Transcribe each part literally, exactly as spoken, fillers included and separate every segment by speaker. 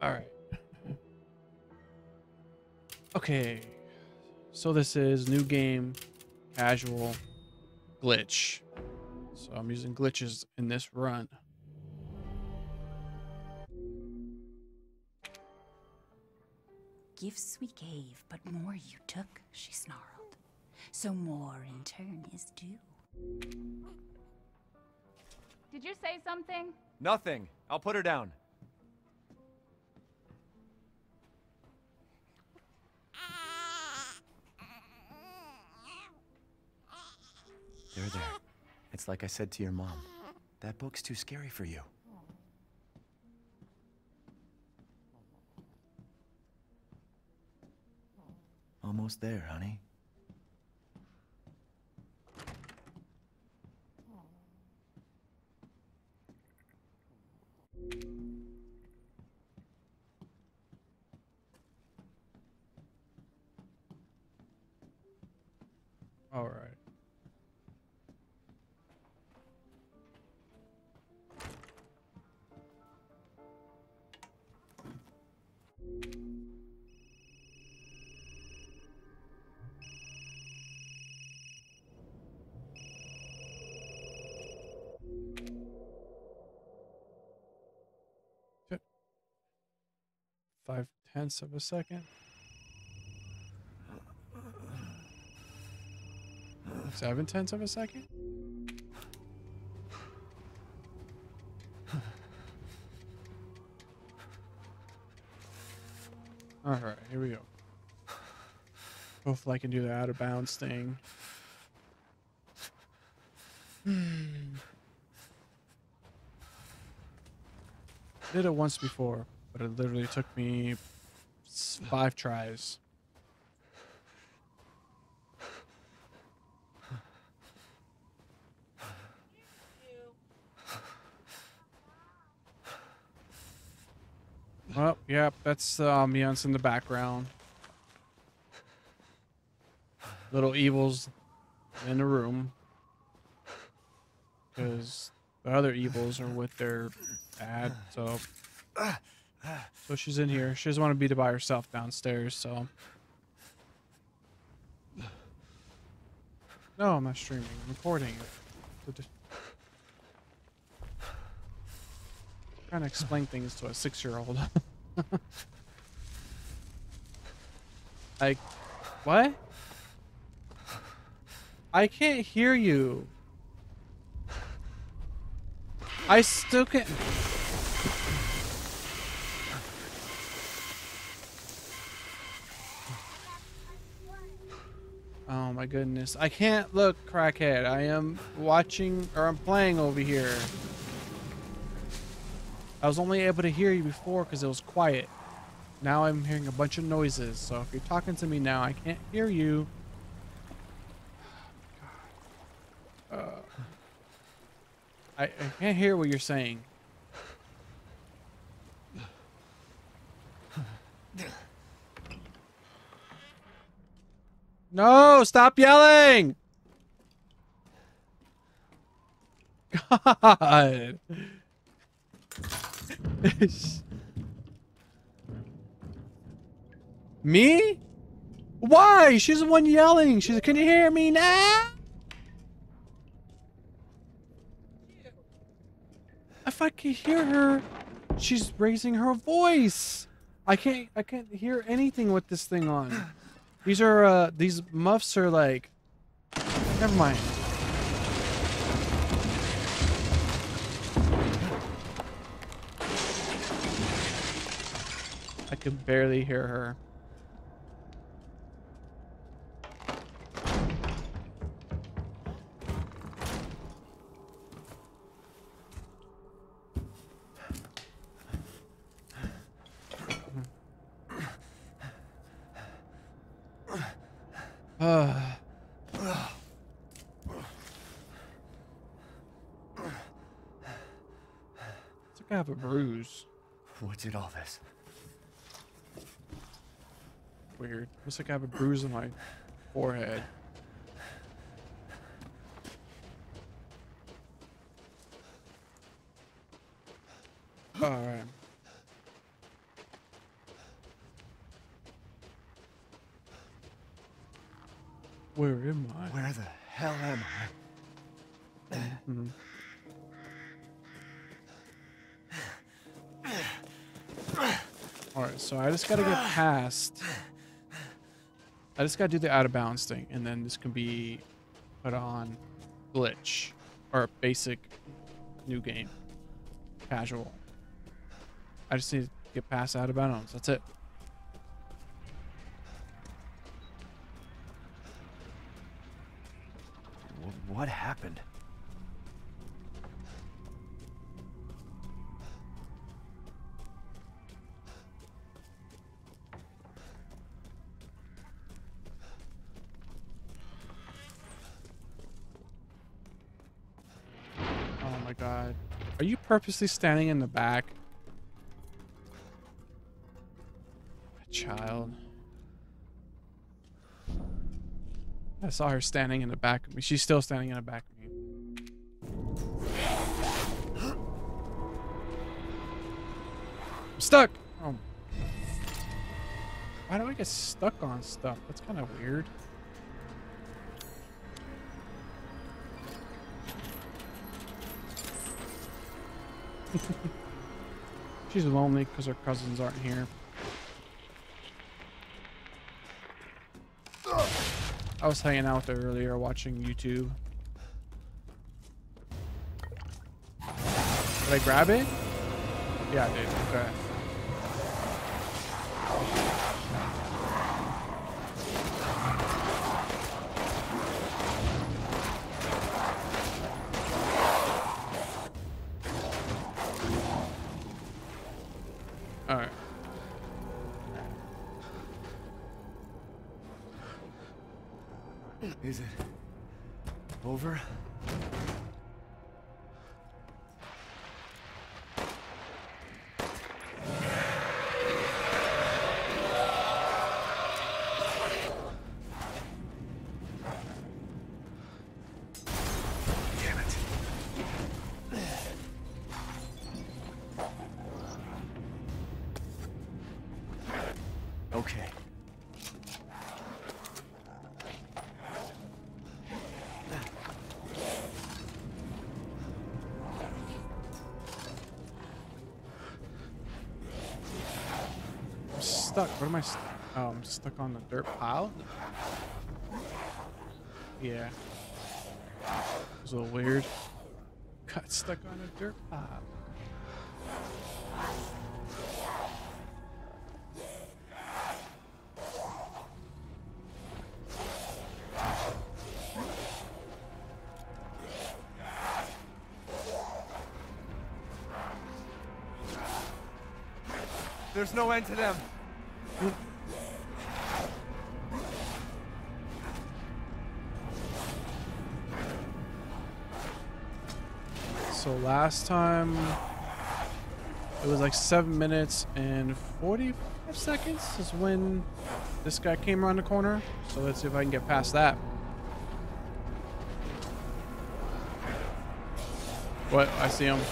Speaker 1: All right. Okay. So this is new game, casual, glitch. So I'm using glitches in this run.
Speaker 2: Gifts we gave, but more you took, she snarled. So more in turn is due.
Speaker 3: Did you say something?
Speaker 4: Nothing. I'll put her down. There, there. It's like I said to your mom. That book's too scary for you. Almost there, honey.
Speaker 1: All right. Five tenths of a second. Seven tenths of a second. All right, here we go. Hopefully I can do the out of bounds thing. Did it once before, but it literally took me five tries. Well, yep, that's the ambiance in the background. Little evils in the room. Because the other evils are with their dad, so... So she's in here. She doesn't want to be by herself downstairs, so... No, I'm not streaming. I'm recording it. Trying to explain things to a six-year-old. Like, what? I can't hear you. I still can't. Oh my goodness. I can't look, crackhead. I am watching, or I'm playing over here. I was only able to hear you before because it was quiet. Now I'm hearing a bunch of noises. So if you're talking to me now, I can't hear you. Uh, I, I can't hear what you're saying. No, stop yelling! God. Me? Why? She's the one yelling. She's, can you hear me now? If I can hear her, she's raising her voice. I can't. I can't hear anything with this thing on. These are. Uh, these muffs are like. Never mind. I can barely hear her. Uh. It's like I have a bruise.
Speaker 4: What did all this?
Speaker 1: Weird. Looks like I have a bruise on my forehead. Alright. Where am I?
Speaker 4: Where the hell am I?
Speaker 1: Mhm. Alright, so I just gotta get past. I just gotta do the out of bounds thing, and then this can be put on glitch or basic new game. Casual. I just need to get past out of bounds. That's it.
Speaker 4: Wh- What happened?
Speaker 1: Oh my god. Are you purposely standing in the back? Child. I saw her standing in the back of me. She's still standing in the back of me. I'm stuck! Oh. Why do I get stuck on stuff? That's kind of weird. She's lonely because her cousins aren't here. I was hanging out with her earlier watching YouTube. Did I grab it? Yeah, I did. Okay. Alright.
Speaker 4: Is it over? Damn it. Okay.
Speaker 1: Stuck. What am I st Oh, I'm stuck on the dirt pile? Yeah. It was a little weird. Got stuck on a dirt pile.
Speaker 4: There's no end to them.
Speaker 1: So last time it was like seven minutes and forty-five seconds is when this guy came around the corner. So let's see if I can get past that. What? I see him.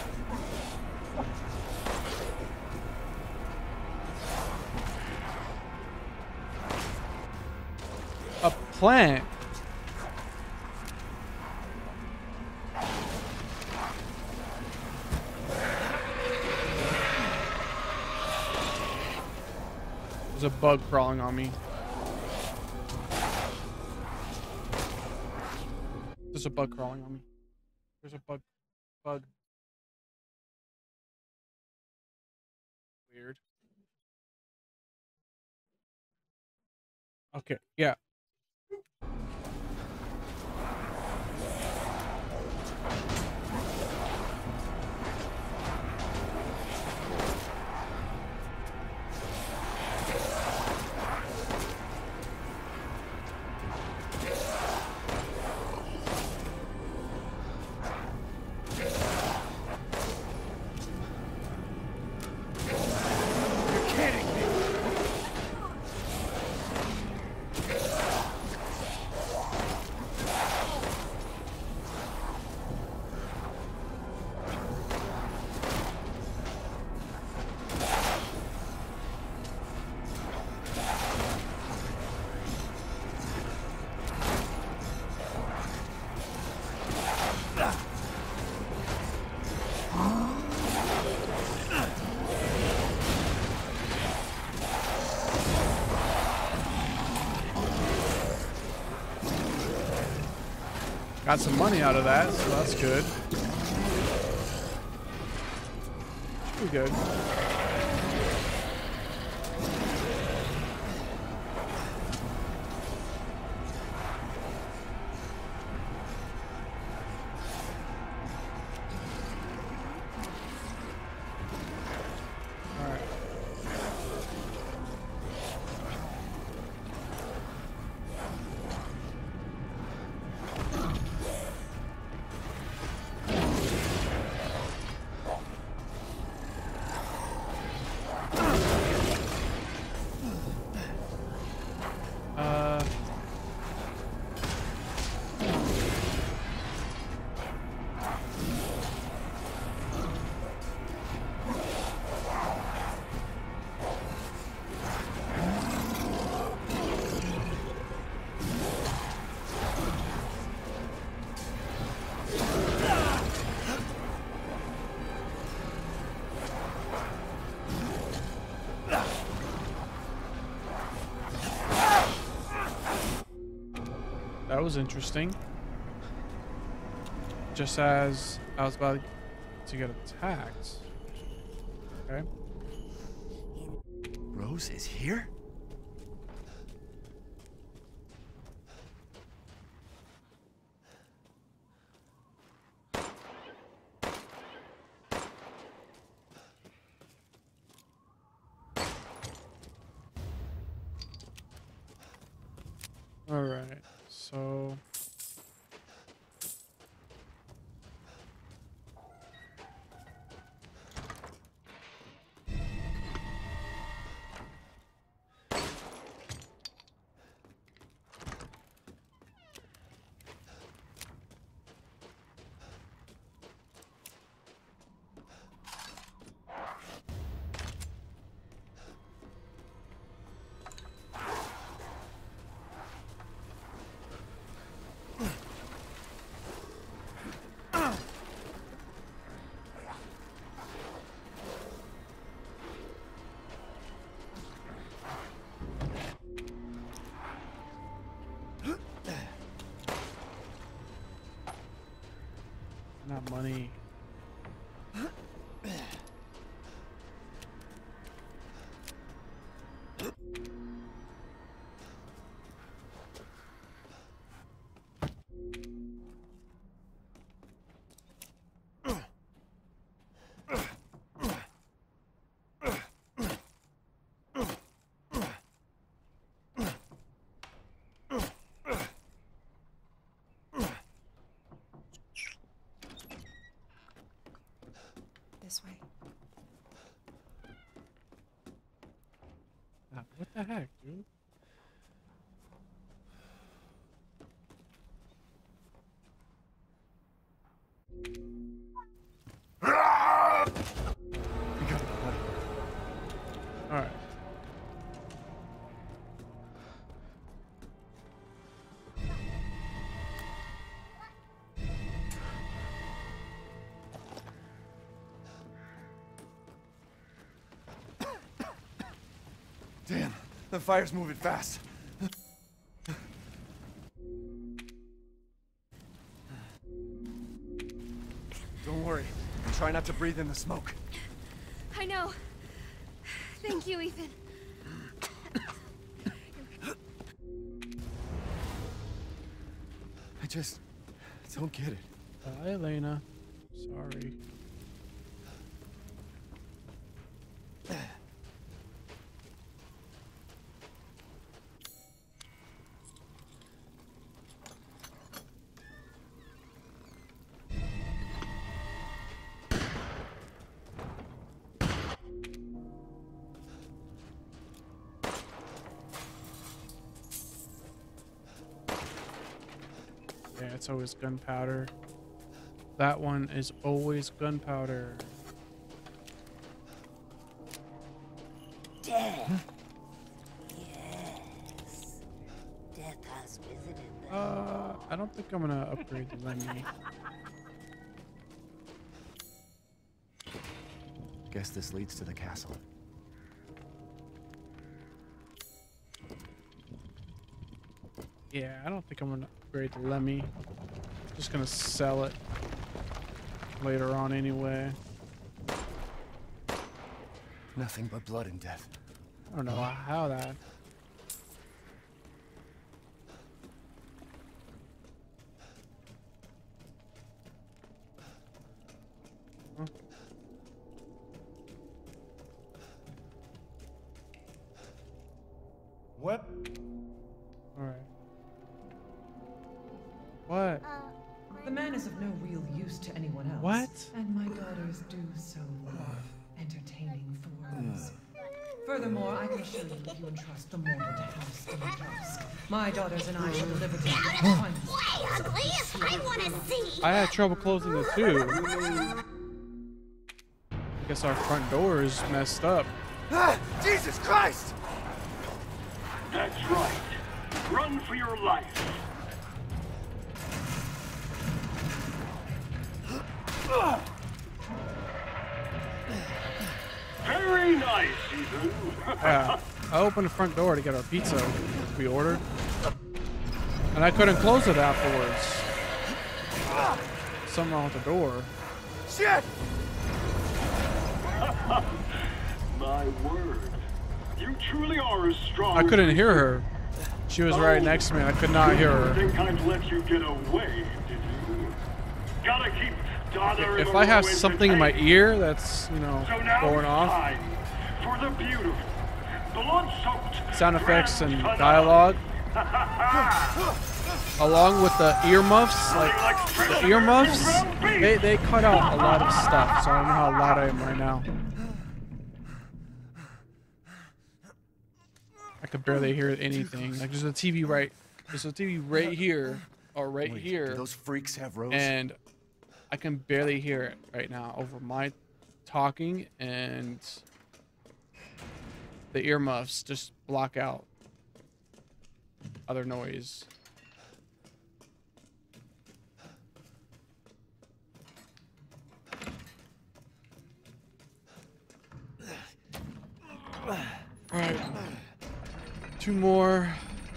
Speaker 1: A plant. There's a bug crawling on me. There's a bug crawling on me. There's a bug. Bug. Weird. Okay, yeah. Got some money out of that, so that's good. Should be good. That was interesting. Just as I was about to get attacked. Okay.
Speaker 4: Rose is here?
Speaker 1: All right. So not money.
Speaker 3: This way.
Speaker 1: Ah, what the heck, dude? All right.
Speaker 4: Damn, the fire's moving fast. Don't worry. Try not to breathe in the smoke.
Speaker 3: I know. Thank you, Ethan.
Speaker 4: I just don't get it.
Speaker 1: Bye, Elena. Sorry. Yeah, it's always gunpowder. That one is always gunpowder.
Speaker 2: Death. Yes. Death has visited them.
Speaker 1: Uh, I don't think I'm gonna upgrade the Lemmy.
Speaker 4: Guess this leads to the castle.
Speaker 1: Yeah, I don't think I'm gonna upgrade the Lemmy. Just gonna sell it later on anyway.
Speaker 4: Nothing but blood and death.
Speaker 1: I don't know how that. Huh?
Speaker 4: What?
Speaker 1: All right. What?
Speaker 5: The man is of no real use to anyone else.
Speaker 1: What?
Speaker 5: And my daughters do so love entertaining Thorns. Furthermore, I can assure you if you entrust the mortal to House Dimitrescu, my daughters and I shall deliver to you one.
Speaker 3: Why, Ugly? I want to see.
Speaker 1: I had trouble closing it too. I guess our front door is messed up.
Speaker 4: Ah, Jesus Christ!
Speaker 6: That's right. Run for your life. Very nice, Ethan.
Speaker 1: Yeah, I opened the front door to get our pizza we ordered, and I couldn't close it afterwards. Something wrong with the door.
Speaker 4: Shit!
Speaker 6: My word. You truly are as strong.
Speaker 1: I couldn't
Speaker 6: as
Speaker 1: hear her. She was right next to me, and I could not hear her.
Speaker 6: Think I'd let you get away, did you? Gotta keep Donna
Speaker 1: If I have something in my ear that's, you know,
Speaker 6: so now
Speaker 1: going
Speaker 6: it's
Speaker 1: off,
Speaker 6: time for the beautiful, blood-soaked
Speaker 1: sound effects and
Speaker 6: grand
Speaker 1: dialogue,
Speaker 6: finale.
Speaker 1: along with the earmuffs, like the earmuffs, they, they cut out a lot of stuff, so I don't know how loud I am right now. I could barely hear anything. Like there's a T V right, there's a T V right here, or right
Speaker 4: Wait,
Speaker 1: here,
Speaker 4: do those freaks have rose?
Speaker 1: and I can barely hear it right now over my talking, and the earmuffs just block out other noise. Alright. Two more.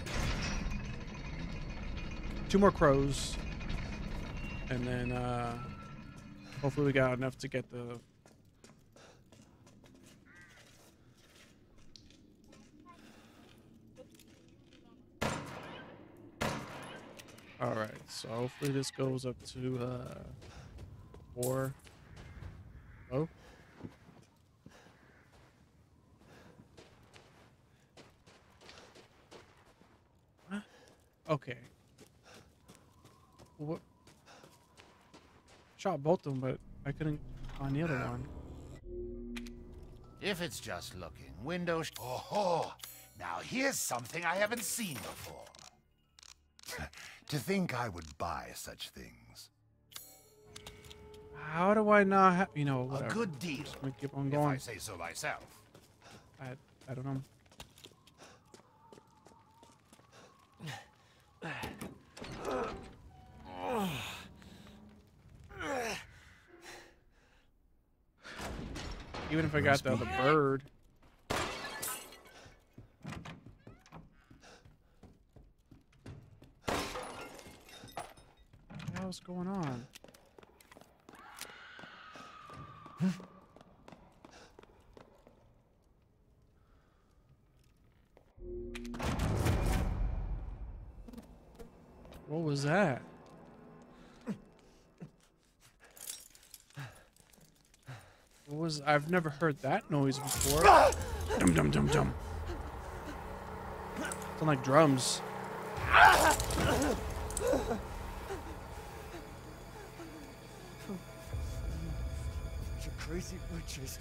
Speaker 1: Two more crows. And then, uh, hopefully we got enough to get the... Alright, so hopefully this goes up to, uh, four. Oh. Huh? Okay. What? Shot both of them, but I couldn't find the other one.
Speaker 7: If it's just looking, windows. Oh, now here's something I haven't seen before. To think I would buy such things.
Speaker 1: How do I not have, you know, whatever.
Speaker 7: A good deal.
Speaker 1: Just gonna keep on
Speaker 7: If
Speaker 1: going.
Speaker 7: I say so myself.
Speaker 1: I, I don't know. Even if I got the other bird. What the hell's going on? What was that? What was, I've never heard that noise before. Dum dum dum dum. Sound like drums.
Speaker 4: Crazy witches.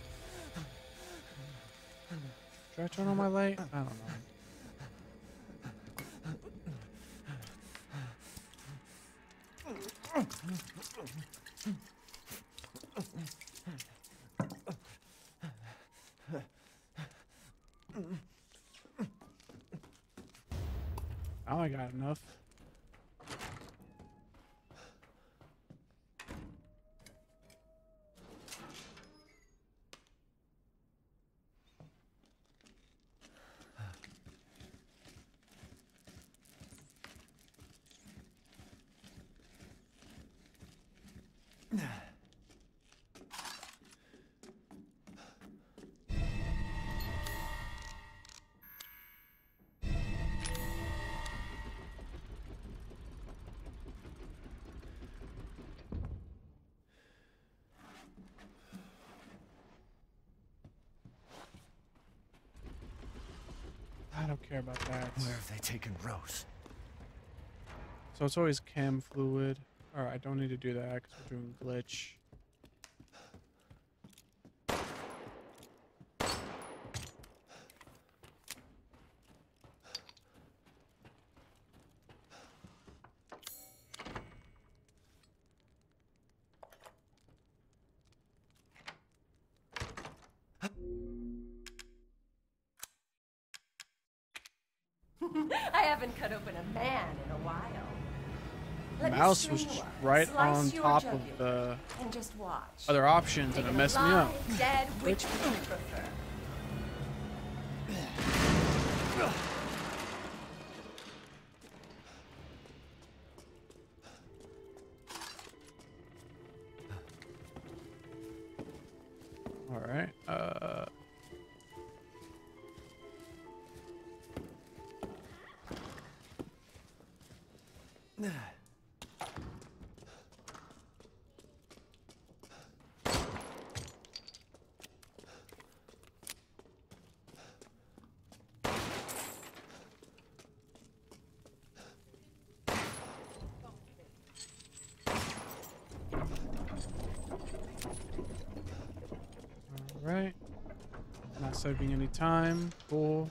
Speaker 1: Should I turn on my light? I don't know. Now I got enough. don't care about that.
Speaker 4: Where have they taken Rose?
Speaker 1: So it's always chem fluid. Alright, I don't need to do that because we're doing glitch.
Speaker 8: I haven't cut open a man in a while. Let me
Speaker 1: Mouse was
Speaker 8: string you
Speaker 1: just
Speaker 8: up,
Speaker 1: right
Speaker 8: slice
Speaker 1: on
Speaker 8: your
Speaker 1: top of
Speaker 8: jugular,
Speaker 1: the
Speaker 8: and just watch.
Speaker 1: other options, and it
Speaker 8: Taken
Speaker 1: messed me up.
Speaker 8: alive, dead, which would you prefer?
Speaker 1: All right. Uh. Alright. Not saving any time. Cool.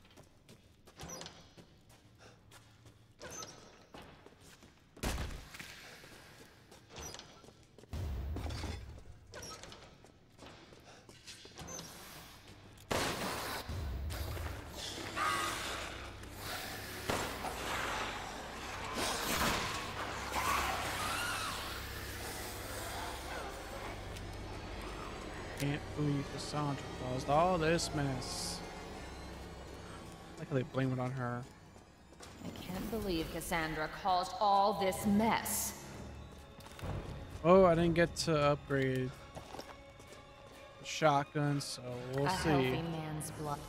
Speaker 1: Can't believe Cassandra caused all this mess. I like how they blame it on her.
Speaker 9: I can't believe Cassandra caused all this mess.
Speaker 1: Oh, I didn't get to upgrade the shotgun, so we'll
Speaker 9: A
Speaker 1: see.
Speaker 9: healthy man's blood.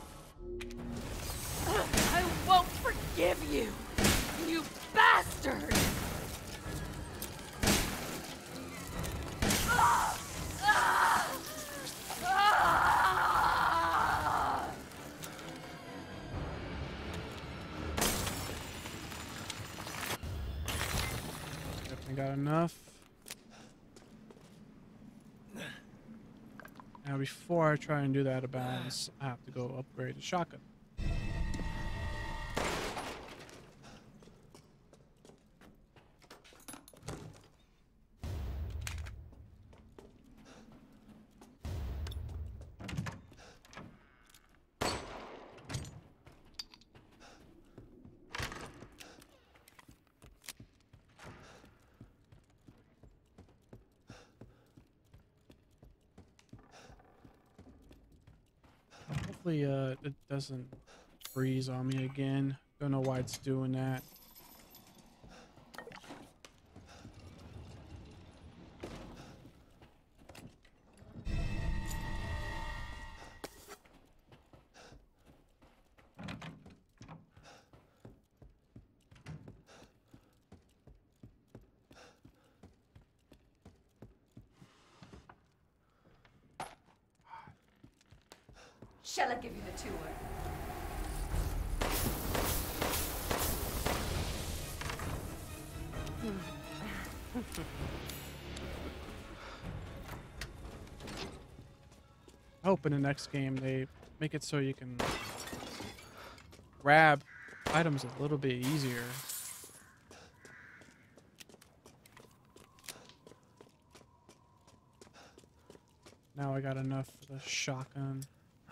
Speaker 8: I won't forgive you, you bastard!
Speaker 1: Definitely got enough. Now, before I try and do that out of bounds, I have to go upgrade the shotgun. Hopefully, uh, it doesn't freeze on me again. Don't know why it's doing that.
Speaker 8: Shall I give you the tour?
Speaker 1: I hope in the next game they make it so you can grab items a little bit easier. Now I got enough for the shotgun.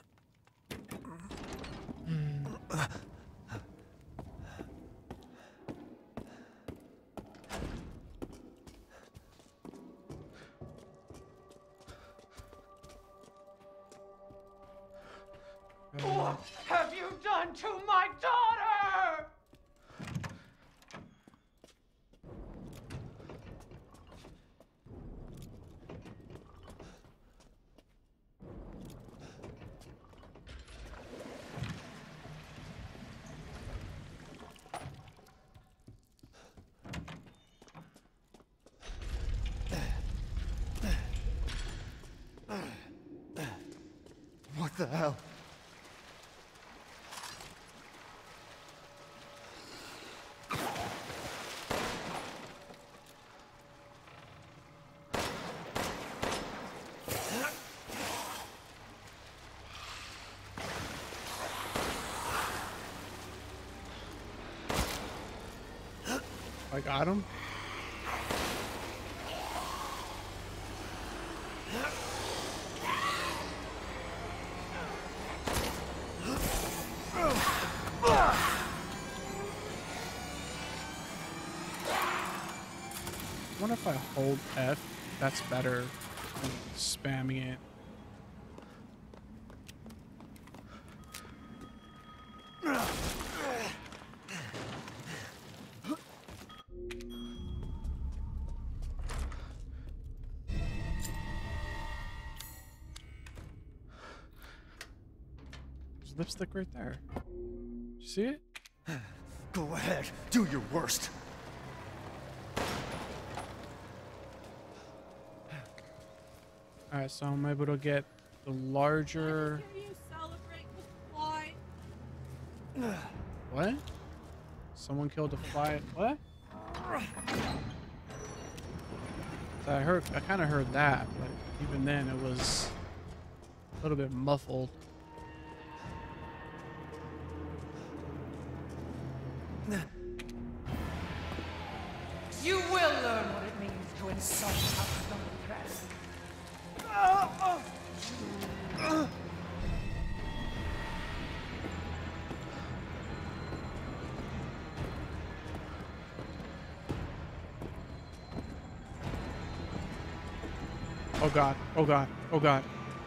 Speaker 5: What have you done to my daughter?
Speaker 4: What the hell?
Speaker 1: I got him. I wonder if I hold F, that's better than spamming it. There's lipstick right there. You see it?
Speaker 4: Go ahead, do your worst.
Speaker 1: Alright, so I'm able to get the larger... What? Someone killed a fly? What? So I heard, I kind of heard that, but even then it was a little bit muffled.
Speaker 5: You will learn what it means to insult Alcina Dimitrescu.
Speaker 1: Oh god, oh god, oh god.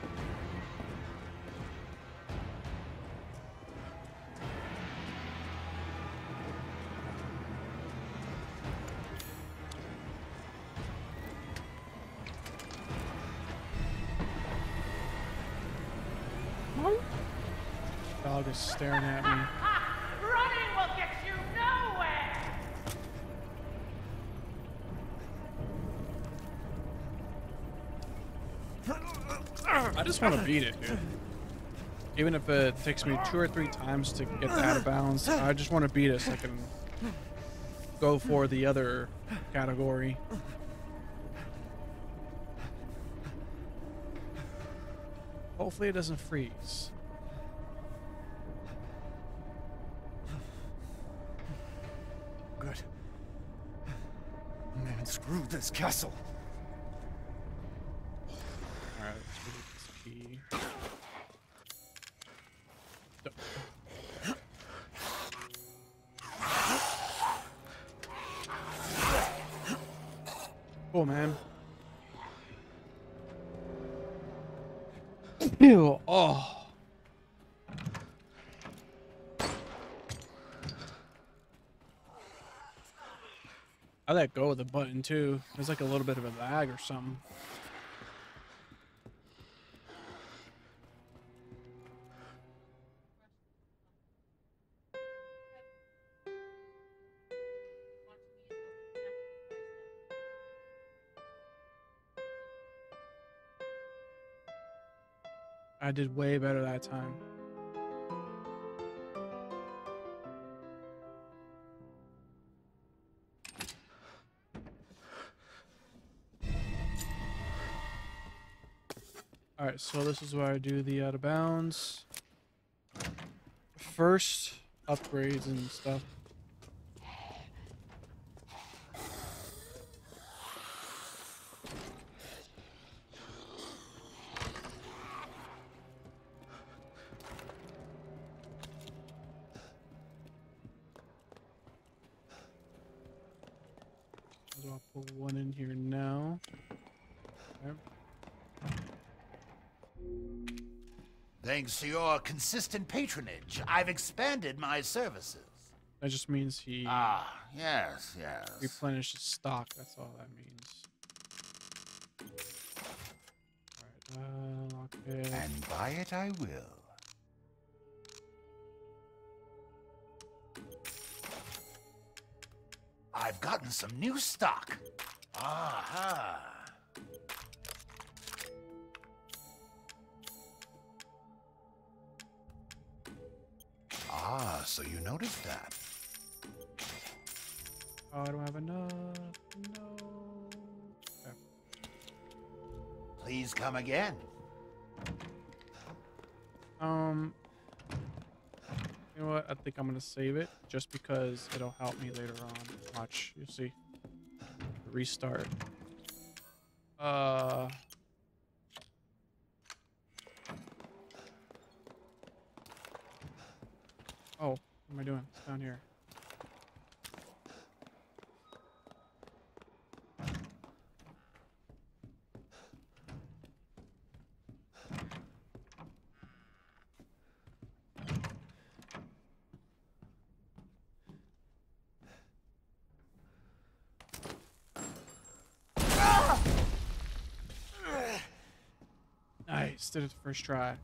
Speaker 1: Dog is staring at me.
Speaker 10: Running will get you nowhere!
Speaker 1: I just want to beat it, dude. Even if it takes me two or three times to get out of bounds, I just want to beat it so I can go for the other category. Hopefully it doesn't freeze.
Speaker 4: Good. Man, screw this castle.
Speaker 1: Alright, let's get this key. Cool, man. Ew. Oh. I let go of the button too. There's like a little bit of a lag or something. I did way better that time. Alright, so this is where I do the out of bounds. First, upgrades and stuff. So I'll put one in here now. Okay.
Speaker 7: Thanks to your consistent patronage, I've expanded my services.
Speaker 1: That just means he
Speaker 7: Ah, yes, yes.
Speaker 1: replenishes stock. That's all that means. Alright, uh, lock it.
Speaker 7: And buy it I will. I've gotten some new stock. Aha. Ah, so you noticed that.
Speaker 1: Oh, I don't have enough. No. Okay.
Speaker 7: Please come again.
Speaker 1: Um. You You know what? I think I'm gonna save it just because it'll help me later on. Watch, you'll see. Restart. Uh. Oh, what am I doing? It's down here. Nice, did it the first try.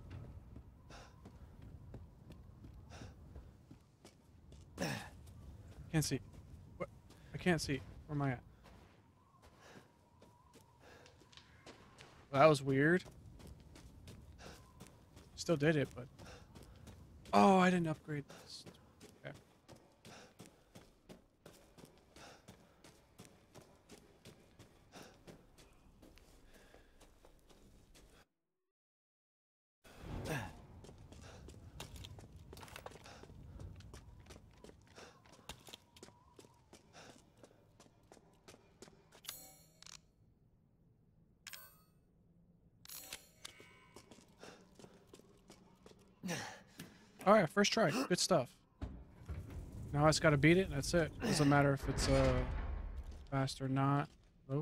Speaker 1: Can't see. What? I can't see. Where am I at? Well, that was weird. Still did it, but oh, I didn't upgrade this. Okay. All right, first try. Good stuff. Now I just got to beat it, and that's it. Doesn't matter if it's uh fast or not. Oh.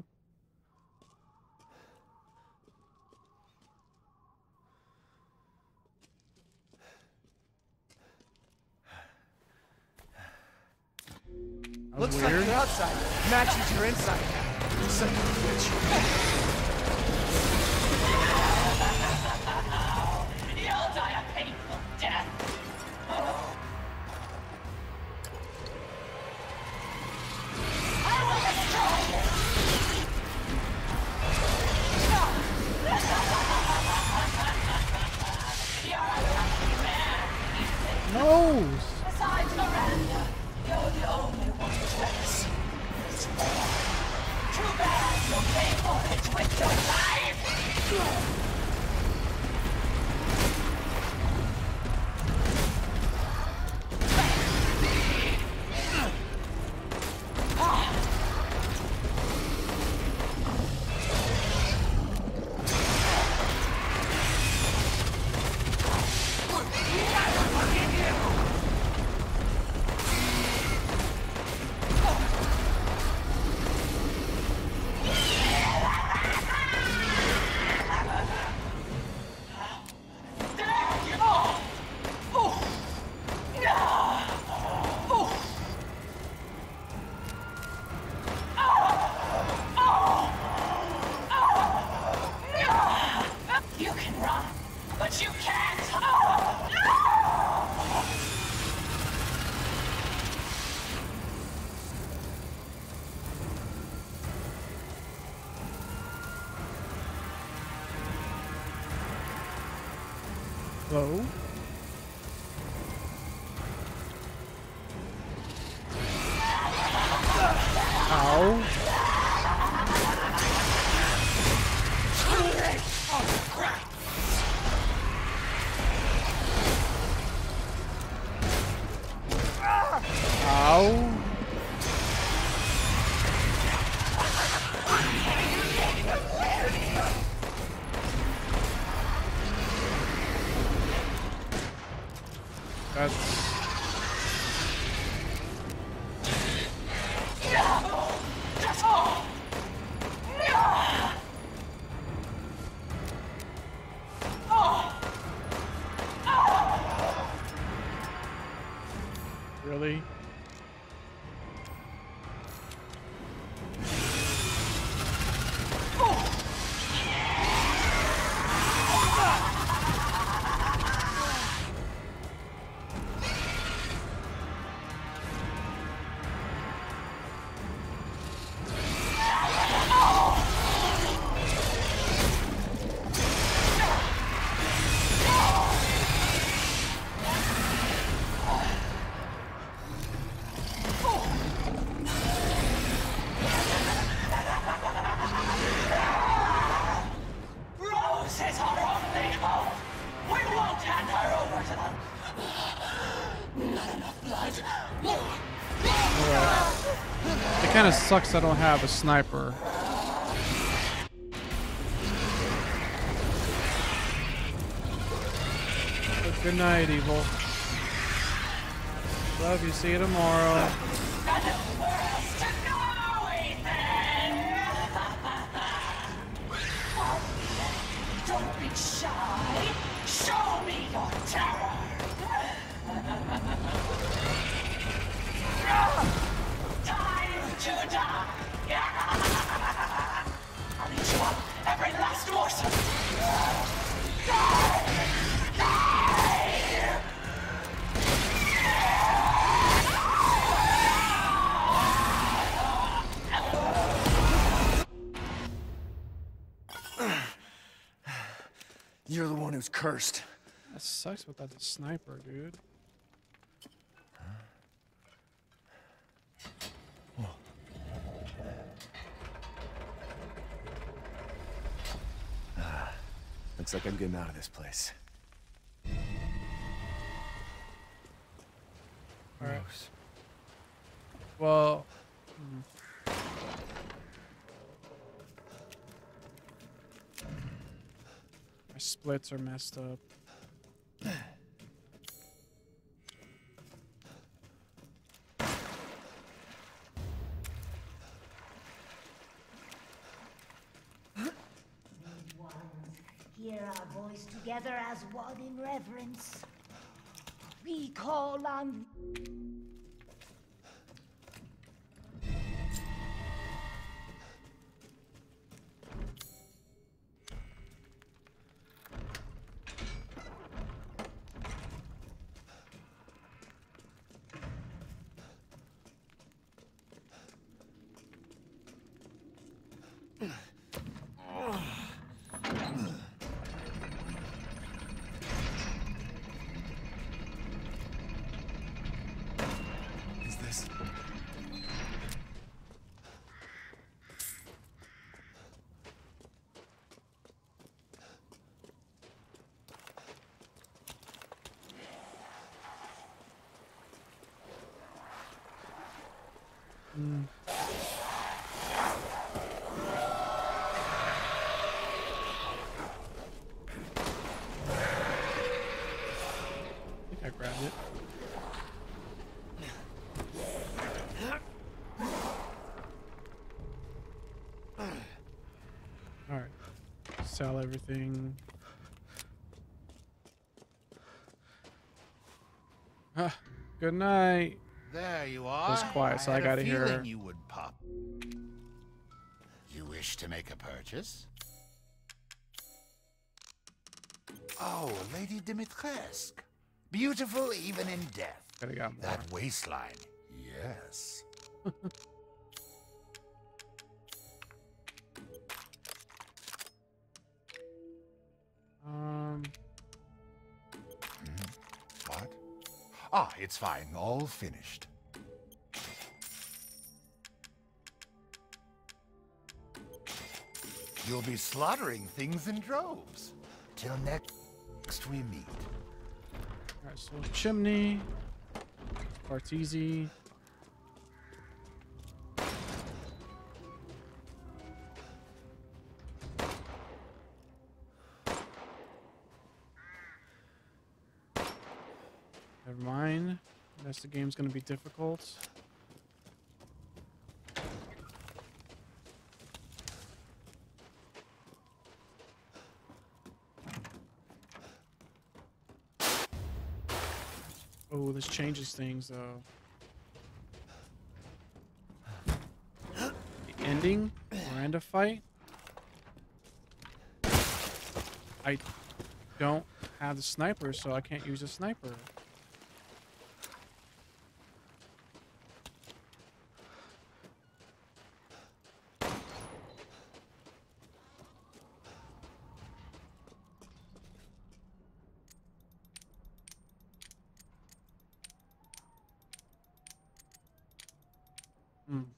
Speaker 4: Looks
Speaker 1: weird.
Speaker 4: like your outside matches your inside. Son of a bitch.
Speaker 10: You'll die a painful death. I will destroy you. You're a lucky man.
Speaker 1: No.
Speaker 10: Besides Miranda, you're the only one to ever see this world. Too bad you'll pay for it with your life.
Speaker 1: Hello? Ow. Ow. That's... Really? It kind of sucks I don't have a sniper. But good night, Evil. Love you. See you tomorrow.
Speaker 10: Don't be shy. Show me your terror. Time to die. I'll eat you up, every last morsel. Die. Die.
Speaker 4: You're the one who's cursed.
Speaker 1: That sucks without the sniper, dude.
Speaker 4: Ah, looks like I'm getting out of this place.
Speaker 1: All right. Well. Hmm. My splits are messed up.
Speaker 11: Hear our voice together as one in reverence. We call on... Mm. I think I grabbed it. All right, sell everything. Ah, good night.
Speaker 7: There you are.
Speaker 1: It's quiet, so I,
Speaker 7: had
Speaker 1: gotta
Speaker 7: a
Speaker 1: hear.
Speaker 7: feeling you would pop. You wish to make a purchase? Oh, Lady Dimitrescu. Beautiful even in death.
Speaker 1: Gotta got more.
Speaker 7: That waistline, yes.
Speaker 1: um.
Speaker 7: Mm, what? Ah, it's fine. All finished. You'll be slaughtering things in droves. Till next we meet.
Speaker 1: Alright, so chimney. Part's easy. Never mind. That's the game's gonna be difficult. Oh, this changes things though. The ending or end of fight. I don't have the sniper, so I can't use a sniper. Hmm.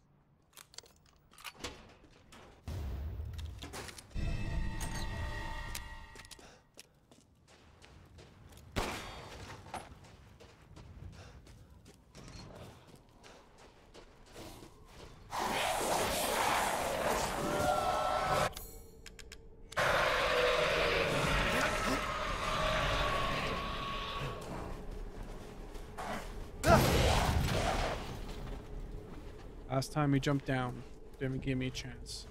Speaker 1: Last time he jumped down, didn't give me a chance.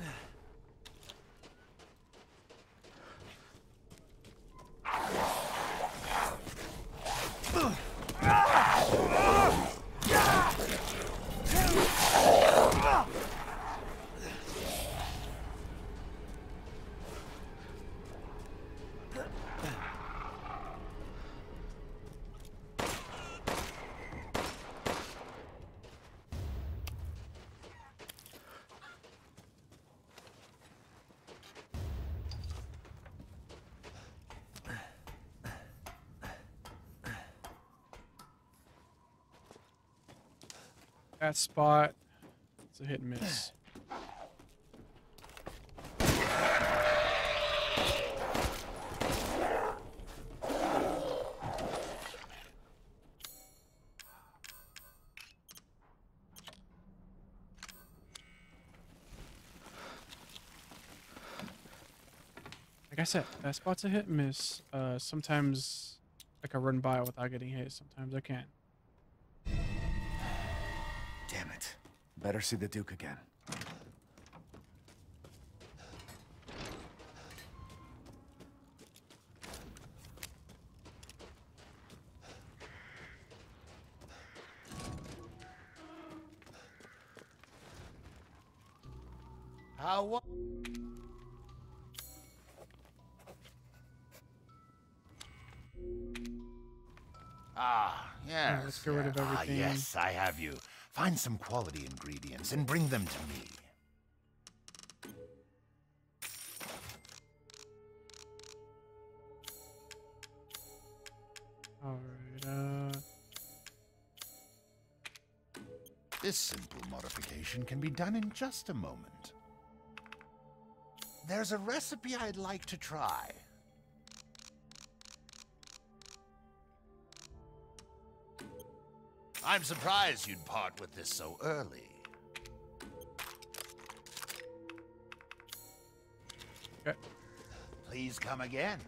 Speaker 1: That spot, it's a hit and miss. Like I said, that spot's a hit and miss. Uh, sometimes I can run by it without getting hit. Sometimes I can't.
Speaker 4: Damn it. Better see the Duke again.
Speaker 7: How wa- Ah, yes.
Speaker 1: let's get rid of
Speaker 7: Ah,
Speaker 1: everything.
Speaker 7: yes, I have you. Find some quality ingredients and bring them to me.
Speaker 1: Alright, uh...
Speaker 7: This simple modification can be done in just a moment. There's a recipe I'd like to try. I'm surprised you'd part with this so early.
Speaker 1: Okay.
Speaker 7: Please come again.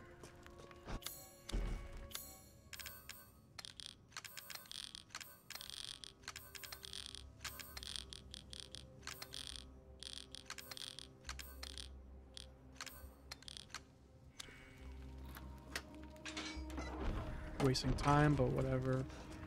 Speaker 1: Wasting time, but whatever.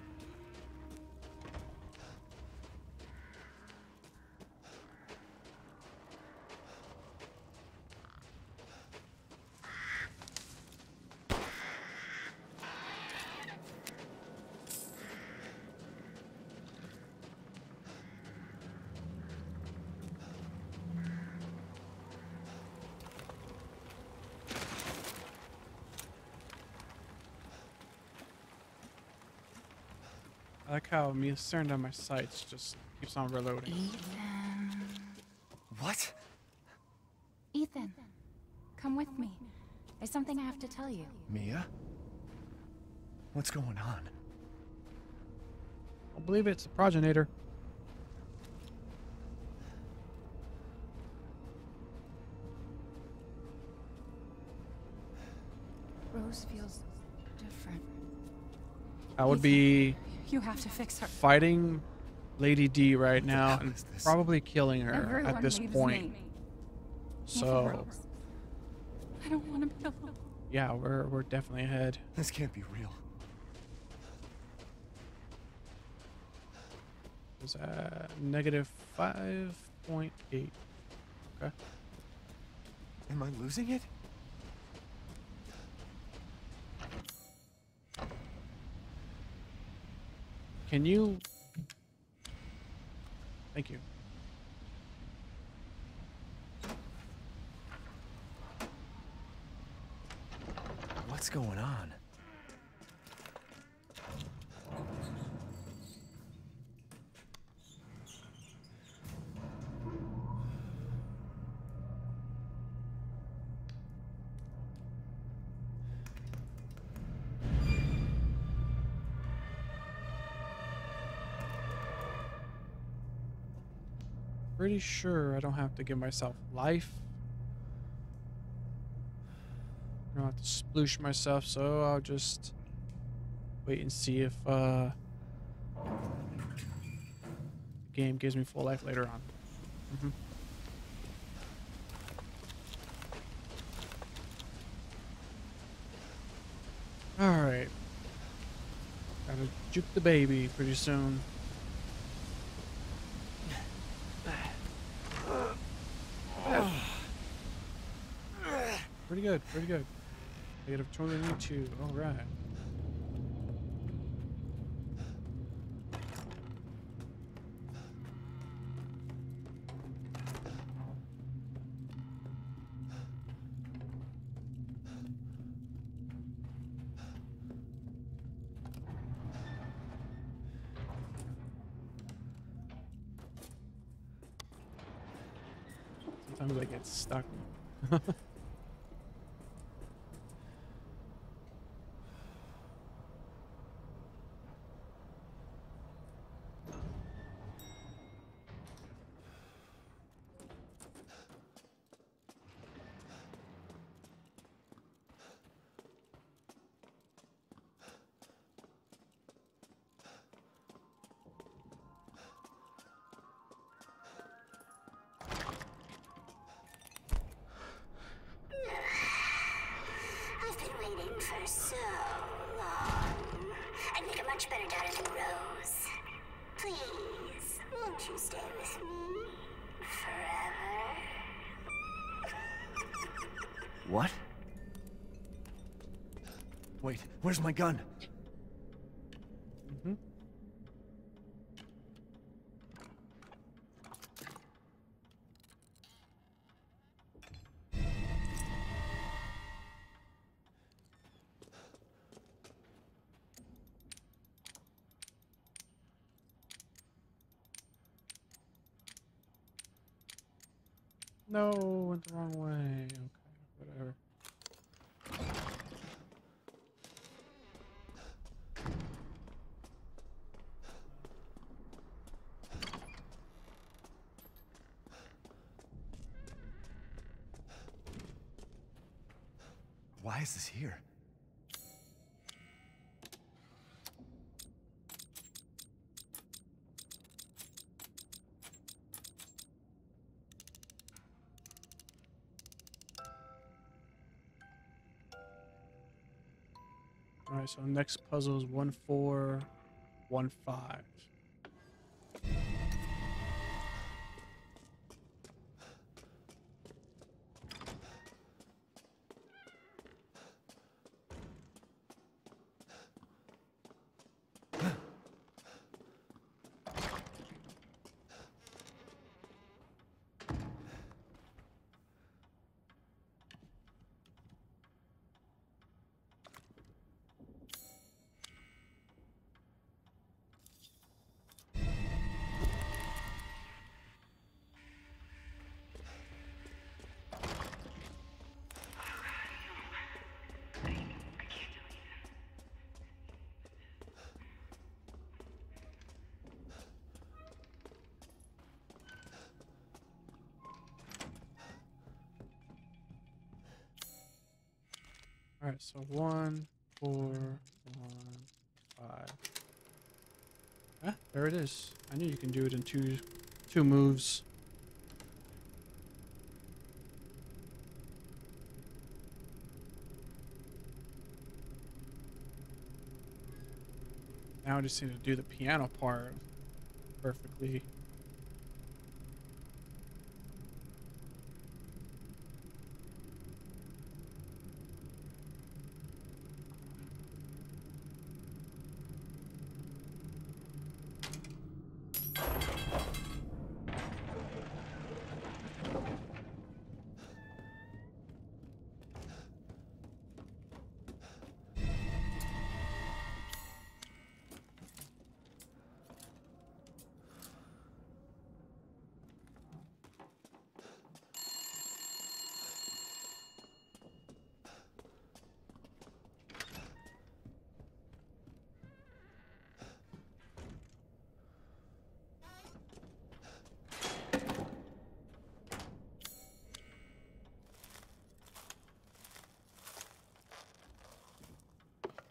Speaker 1: I like how me staring down my sights just keeps on reloading.
Speaker 2: Ethan.
Speaker 4: What?
Speaker 2: Ethan, come with me. There's something I have to tell you.
Speaker 4: Mia? What's going on?
Speaker 1: I believe it's a progenitor.
Speaker 2: Rose feels different.
Speaker 1: I would be
Speaker 2: You have to fix her.
Speaker 1: fighting Lady D right now and
Speaker 4: is this?
Speaker 1: probably killing her
Speaker 2: Everyone
Speaker 1: at this
Speaker 2: leaves
Speaker 1: point.
Speaker 2: me.
Speaker 1: So,
Speaker 2: Even Rose. I don't want to be alone.
Speaker 1: yeah, we're we're definitely ahead.
Speaker 4: This can't be real.
Speaker 1: It's at negative five point eight. Okay.
Speaker 4: Am I losing it?
Speaker 1: Can you? Thank you.
Speaker 4: What's going on?
Speaker 1: Pretty sure I don't have to give myself life. I don't have to sploosh myself, so I'll just wait and see if uh game gives me full life later on. Mm-hmm. All right. Gotta juke the baby pretty soon. Pretty good, pretty good. Negative twenty-two. All right. Sometimes I get stuck.
Speaker 11: For so long. I'd make a much better daughter than Rose. Please, won't you stay with me forever?
Speaker 4: What? Wait, where's my gun?
Speaker 1: Mm-hmm. No, went the wrong way. Okay, whatever.
Speaker 4: Why is this here?
Speaker 1: All right, so next puzzle is one four one five. All right, so one, four, one, five. Ah, there it is. I knew you can do it in two, two moves. Now I just need to do the piano part perfectly.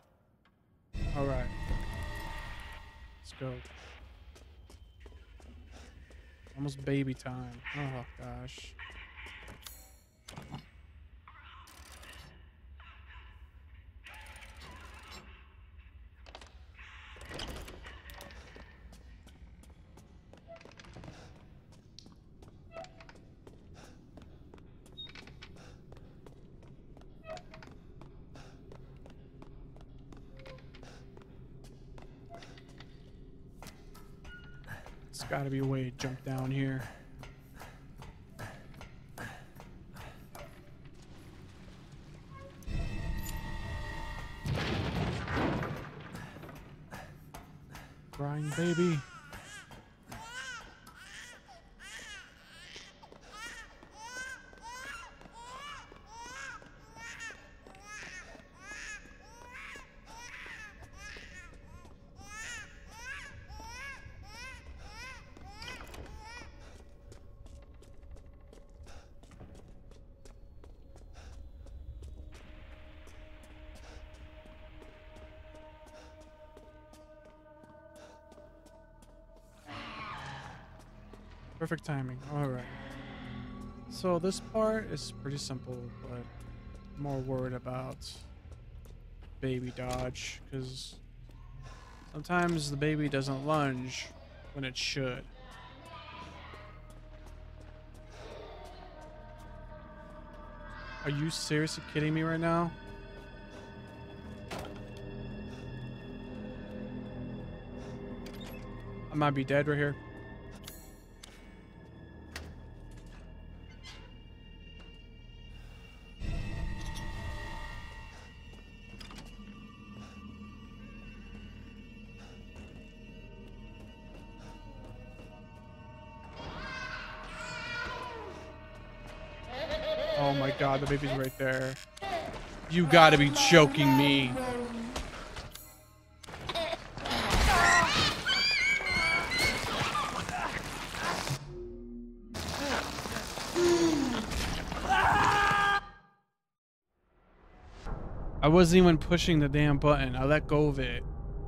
Speaker 1: All right, let's go. Almost baby time. Oh gosh. There's gotta be a way to jump down here. Crying baby. Perfect timing. All right. So this part is pretty simple, but I'm more worried about baby dodge because sometimes the baby doesn't lunge when it should. Are you seriously kidding me right now? I might be dead right here. Oh my god, the baby's right there. You gotta be joking me. I wasn't even pushing the damn button. I let go of it.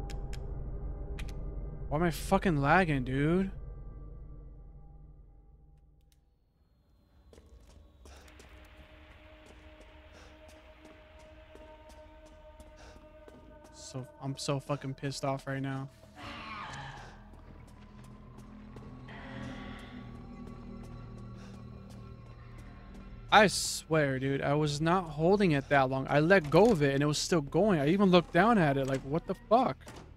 Speaker 1: Why am I fucking lagging, dude? So I'm so fucking pissed off right now. I swear, dude, I was not holding it that long. I let go of it and it was still going. I even looked down at it like, what the fuck?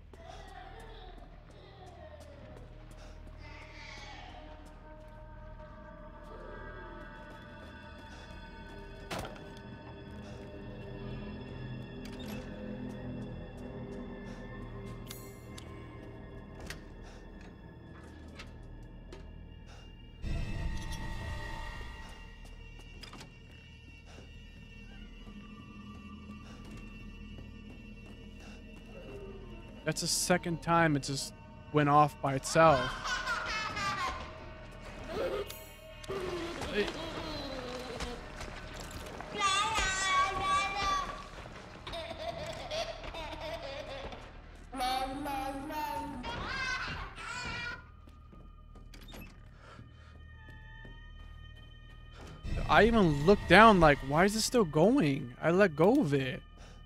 Speaker 1: That's the second time it just went off by itself. It I even looked down like, why is it still going? I let go of it.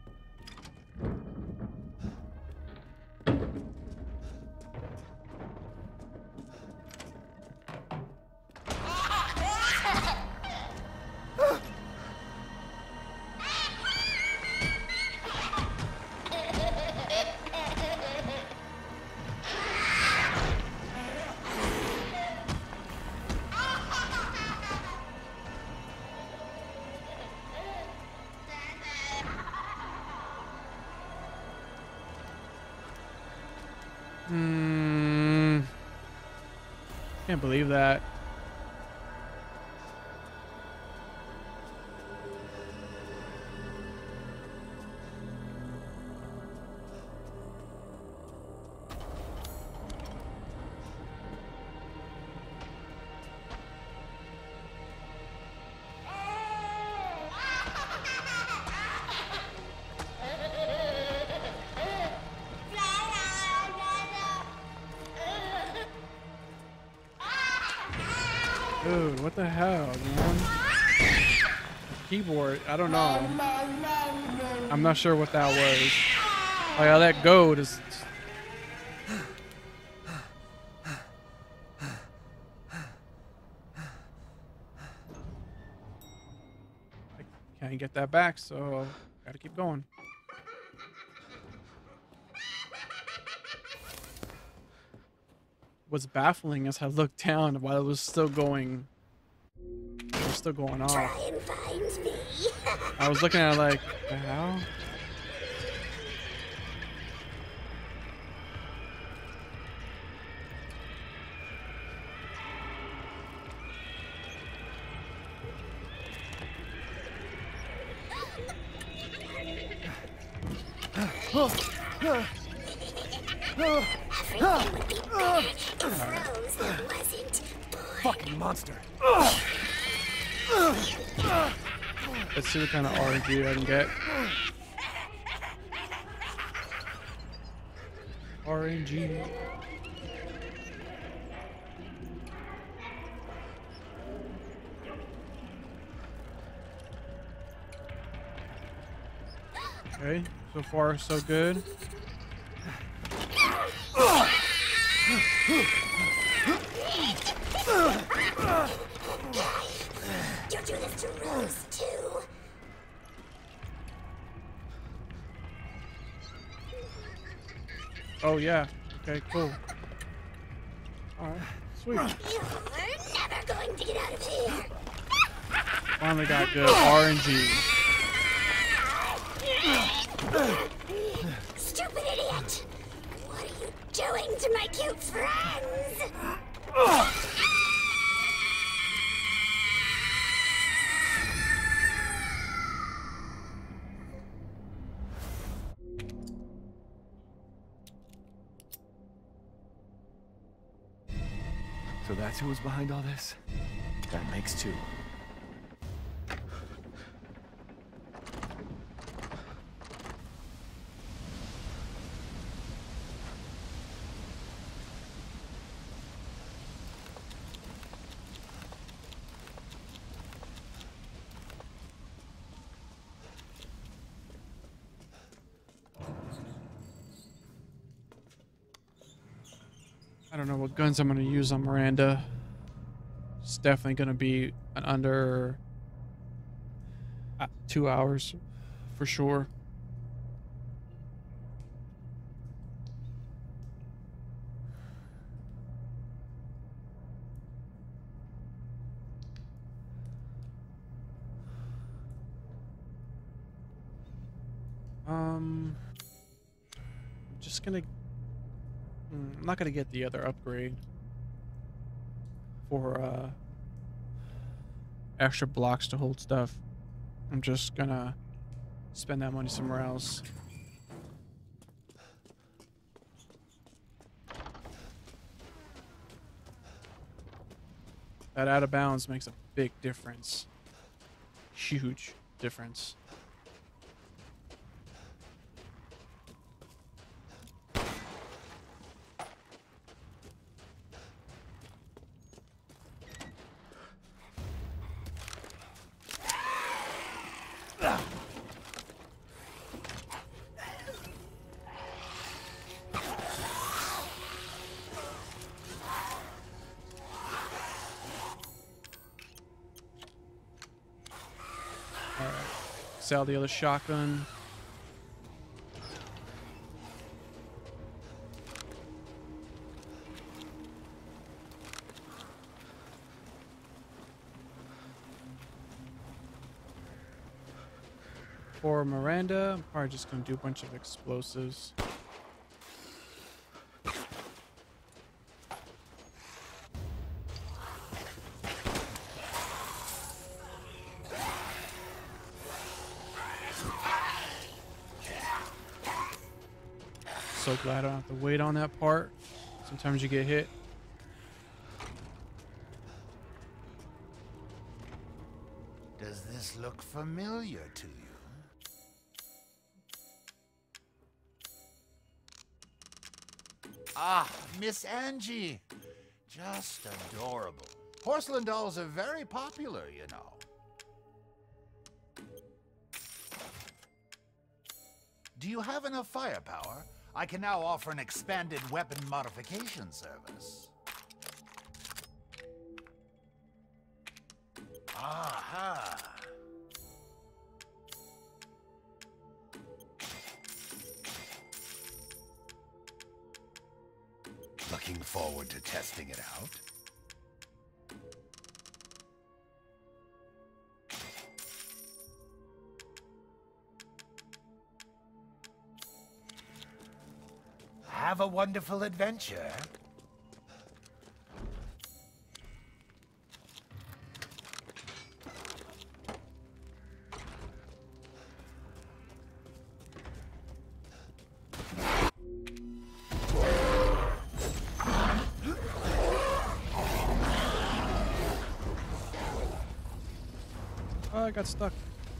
Speaker 1: Hmm. Can't believe that. Dude, what the hell, man? Keyboard, I don't know. I'm not sure what that was. Oh yeah, that goat is... I can't get that back, so gotta keep going. What's baffling is I looked down while it was still going. It was still going off.
Speaker 11: Try and find me.
Speaker 1: I was looking at it like, the hell?
Speaker 11: Everything would be better if Rose wasn't born.
Speaker 4: Fucking monster.
Speaker 1: Let's see what kind of R N G I can get. R N G. Okay, so far so good.
Speaker 11: You'll do this to Rose too.
Speaker 1: Oh yeah. Okay, cool. Alright, sweet.
Speaker 11: You're never going to get out of here.
Speaker 1: Finally got good R N G.
Speaker 11: Stupid idiot! What are you doing to my cute friends?
Speaker 4: So that's who was behind all this? That makes two.
Speaker 1: I don't know what guns I'm going to use on Miranda. It's definitely going to be an under uh, two hours for sure. Um, just gonna. I'm not gonna get the other upgrade for uh, extra blocks to hold stuff. I'm just gonna spend that money somewhere else. That out of bounds makes a big difference. Huge difference. Sell the other shotgun. For Miranda, I'm probably just gonna do a bunch of explosives. So glad I don't have to wait on that part. Sometimes you get hit.
Speaker 7: Does this look familiar to you? Ah, Miss Angie. Just adorable. Porcelain dolls are very popular, you know. Do you have enough firepower? I can now offer an expanded weapon modification service. Aha! Looking forward to testing it out. Have a wonderful adventure.
Speaker 1: Oh, I got stuck.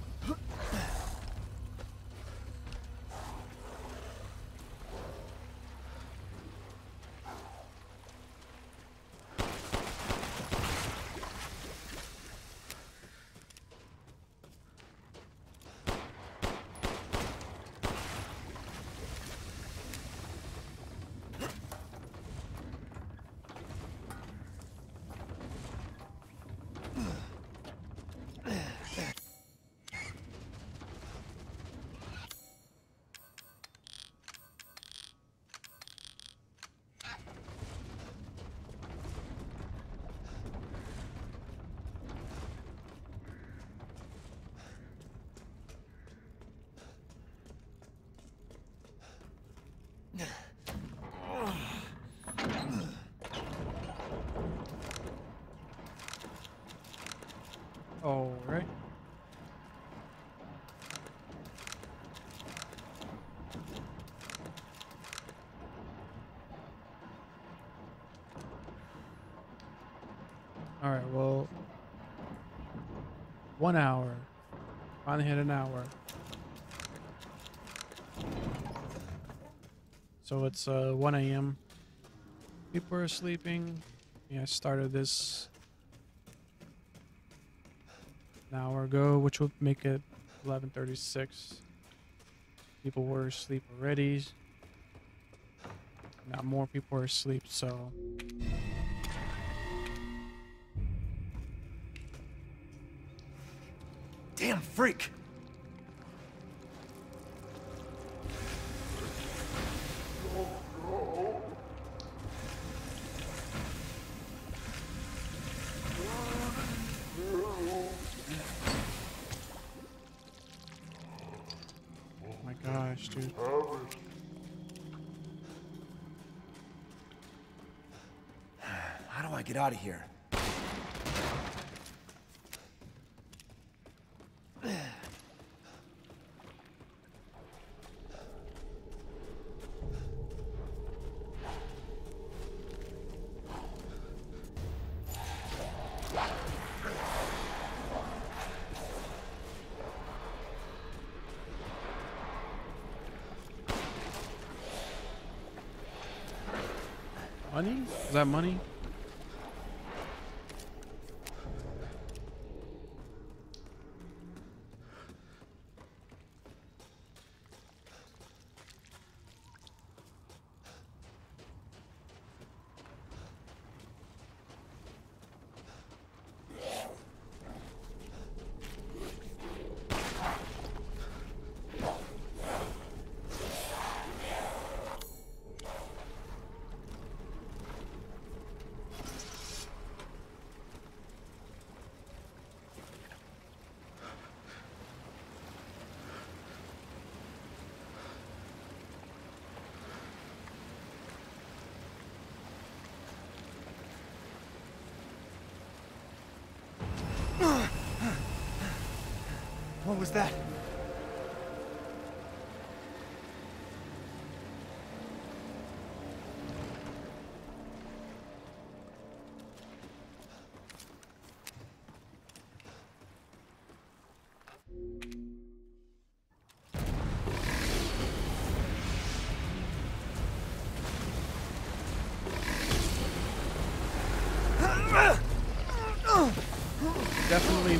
Speaker 1: All right. All right, well, one hour. Finally hit an hour. So it's uh, one A M People are sleeping. Yeah, I started this an hour ago, which will make it eleven thirty-six. People were asleep already. Now more people are asleep, so...
Speaker 4: Damn freak!
Speaker 1: Gosh, dude.
Speaker 4: How do I get out of here?
Speaker 1: Money? Is that money?
Speaker 4: What was that?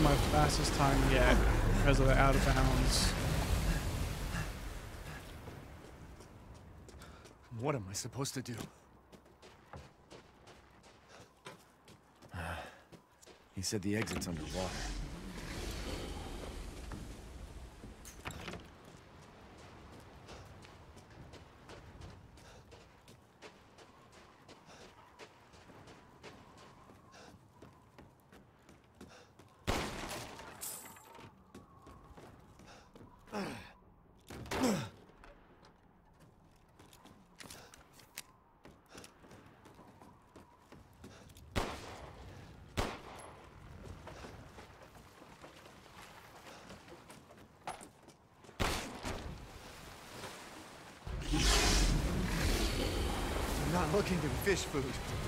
Speaker 1: my fastest time yet because of the out of bounds.
Speaker 4: What am I supposed to do? He said the exit's underwater. I'm not looking at fish food.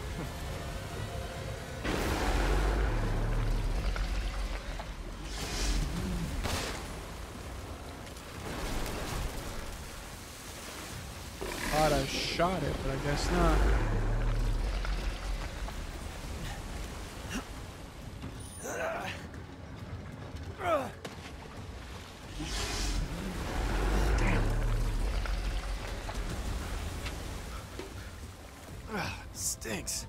Speaker 1: Thought I shot it, but I guess not.
Speaker 4: Stinks.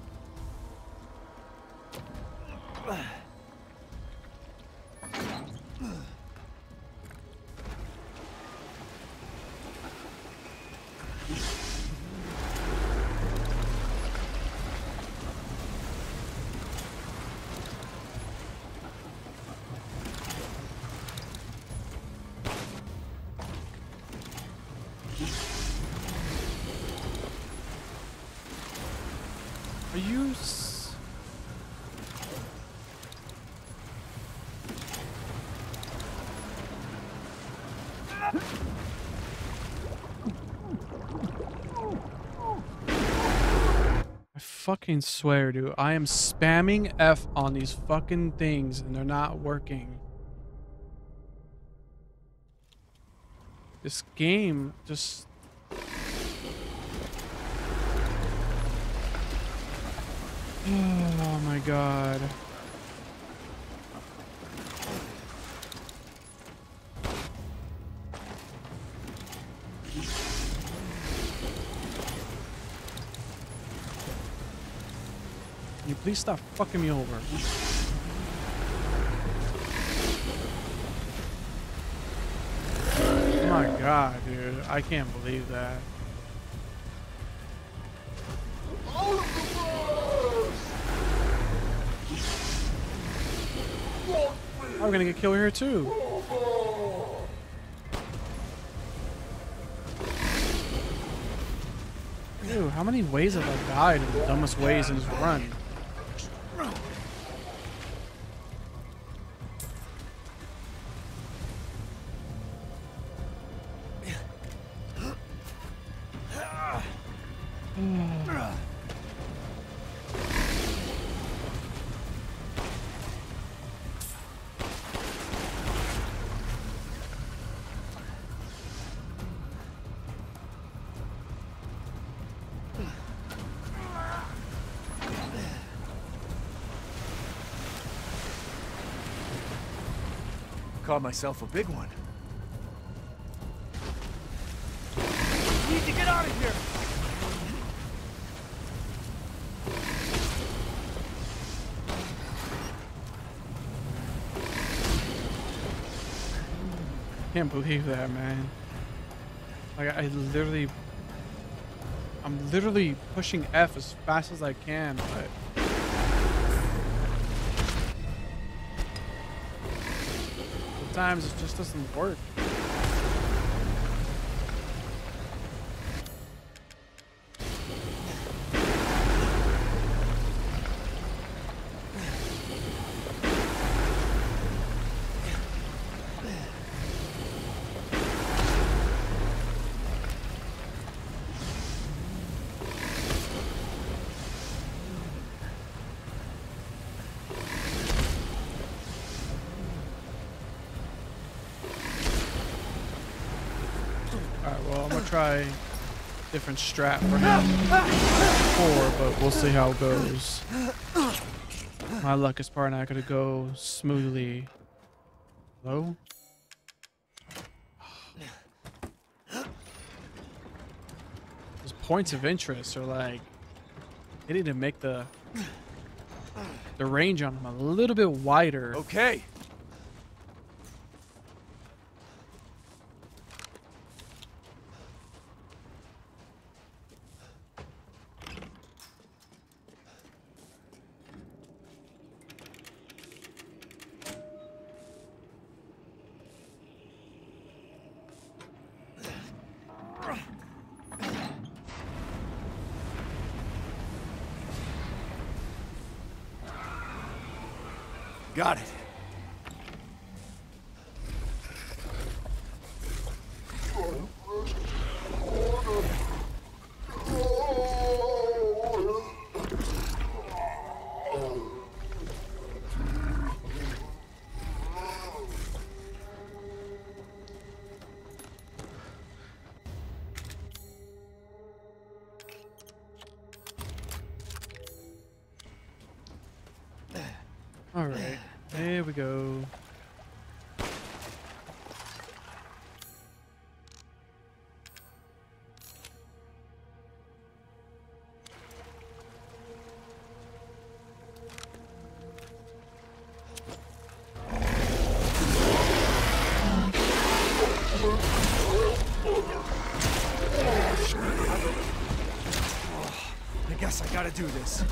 Speaker 1: Are you s- I fucking swear, dude. I am spamming F on these fucking things and they're not working. This game just... Oh my god. Can you please stop fucking me over? Oh my god, dude. I can't believe that. I'm gonna get killed here too. Ew, how many ways have I died in the dumbest ways in this run?
Speaker 4: Caught myself a big one.
Speaker 10: Need to get out of here!
Speaker 1: Can't believe that, man. Like, I literally... I'm literally pushing F as fast as I can, but... sometimes it just doesn't work. Try different strat for him before, but we'll see how it goes. My luck is probably not gonna go smoothly Hello? Those points of interest are like, they need to make the the range on them a little bit wider.
Speaker 4: Okay. Got it.
Speaker 1: All right, there we go.
Speaker 4: I guess I gotta do this.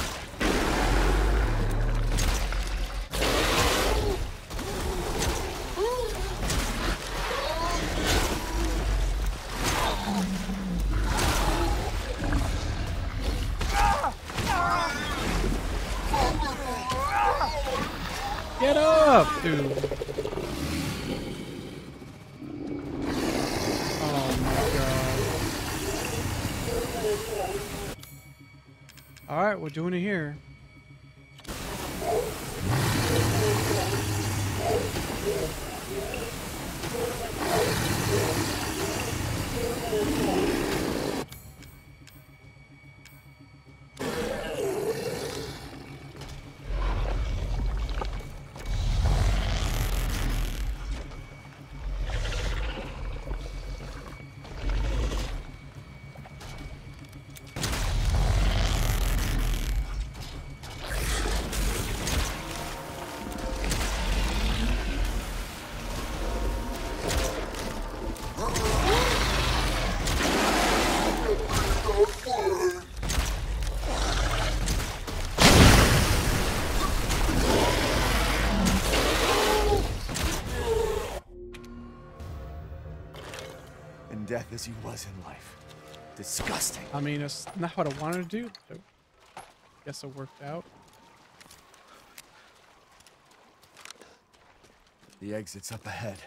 Speaker 1: Get up, dude. Oh my god. Alright, we're doing it here.
Speaker 4: In death as he was in life. Disgusting.
Speaker 1: I mean, it's not what I wanted to do. So guess it worked out.
Speaker 4: The exit's up ahead.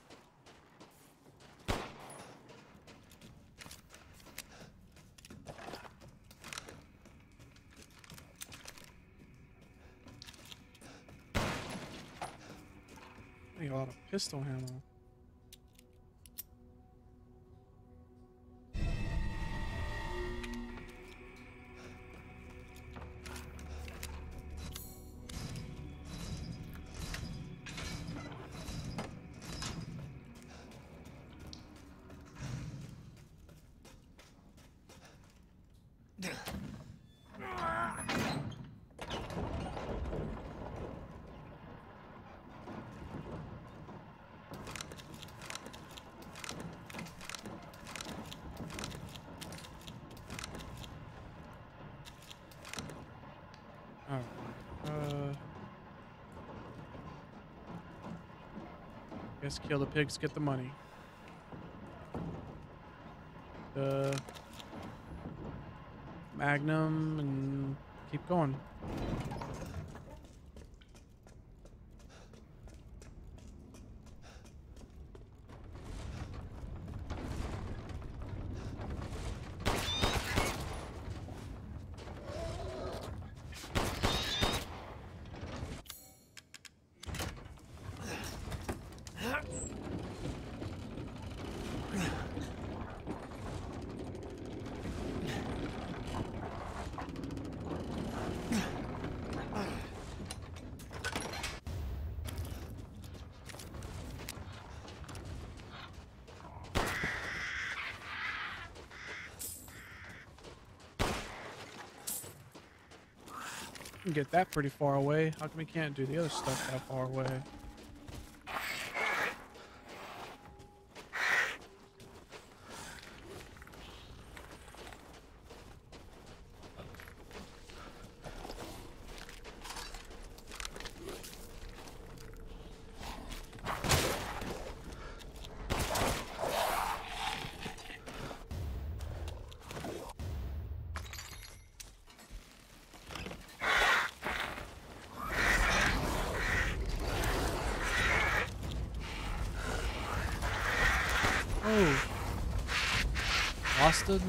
Speaker 1: I got a lot of pistol ammo. Guess kill the pigs, get the money. The Magnum and keep going. We can get that pretty far away. How come we can't do the other stuff that far away? Oh, Boston.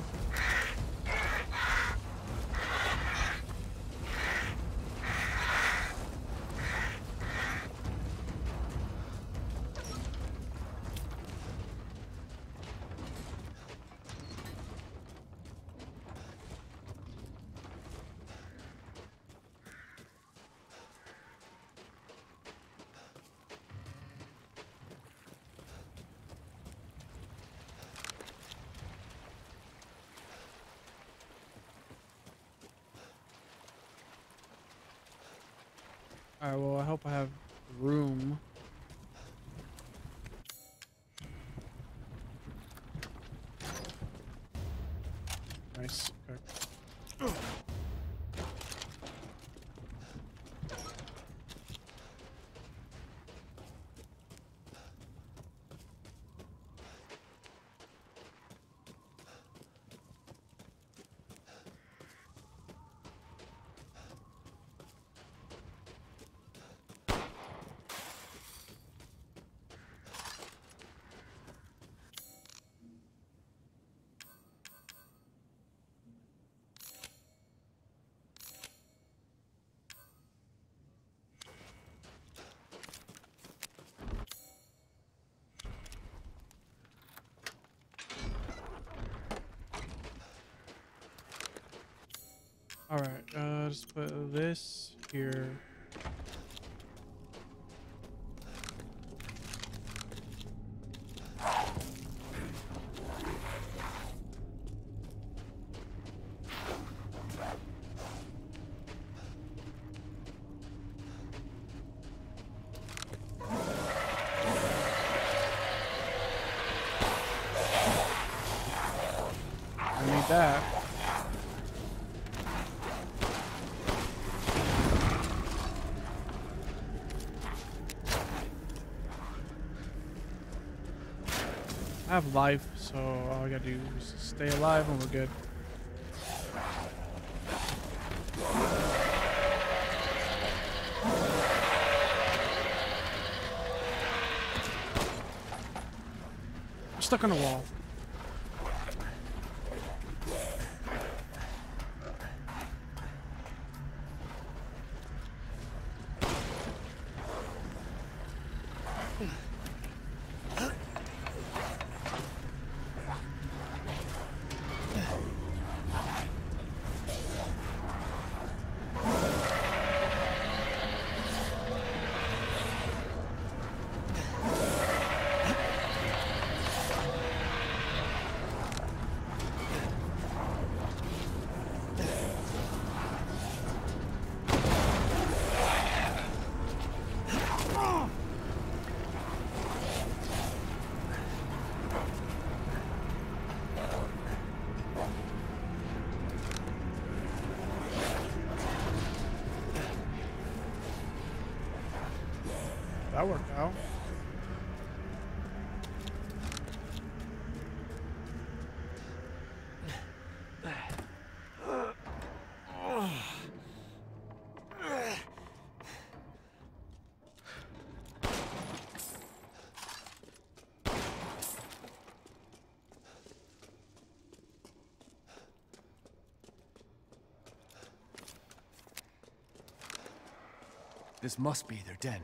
Speaker 1: Alright, well, I hope I have room. Nice. Okay. All right, uh, just put this here. I need that. I have life, so all I gotta do is stay alive and we're good. I'm stuck on a wall. That worked out.
Speaker 4: This must be their den.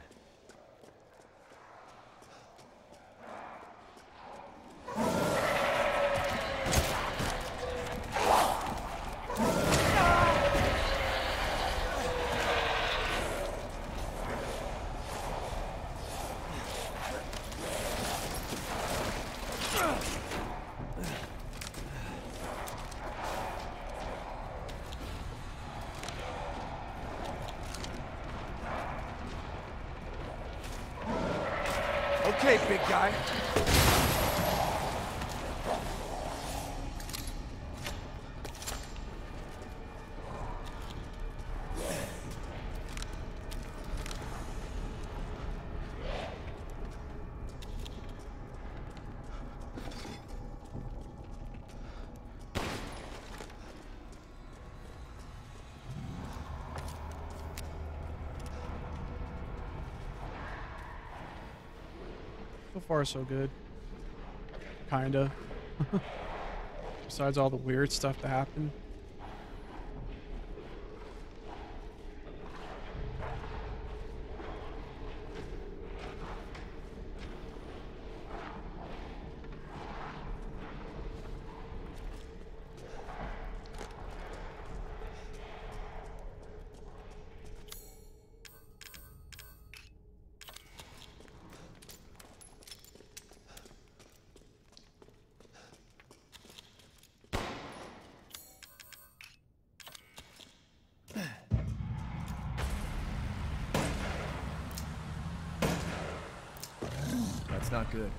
Speaker 4: okay, big guy?
Speaker 1: So far, so good. Kinda. Besides all the weird stuff that happened.
Speaker 4: That's not good.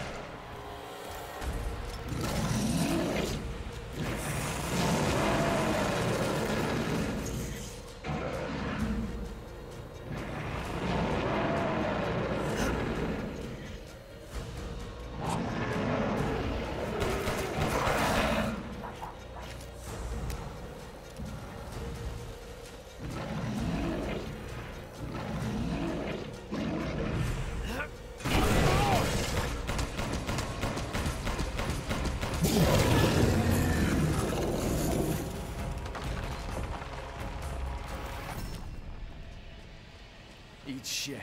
Speaker 4: Eat shit.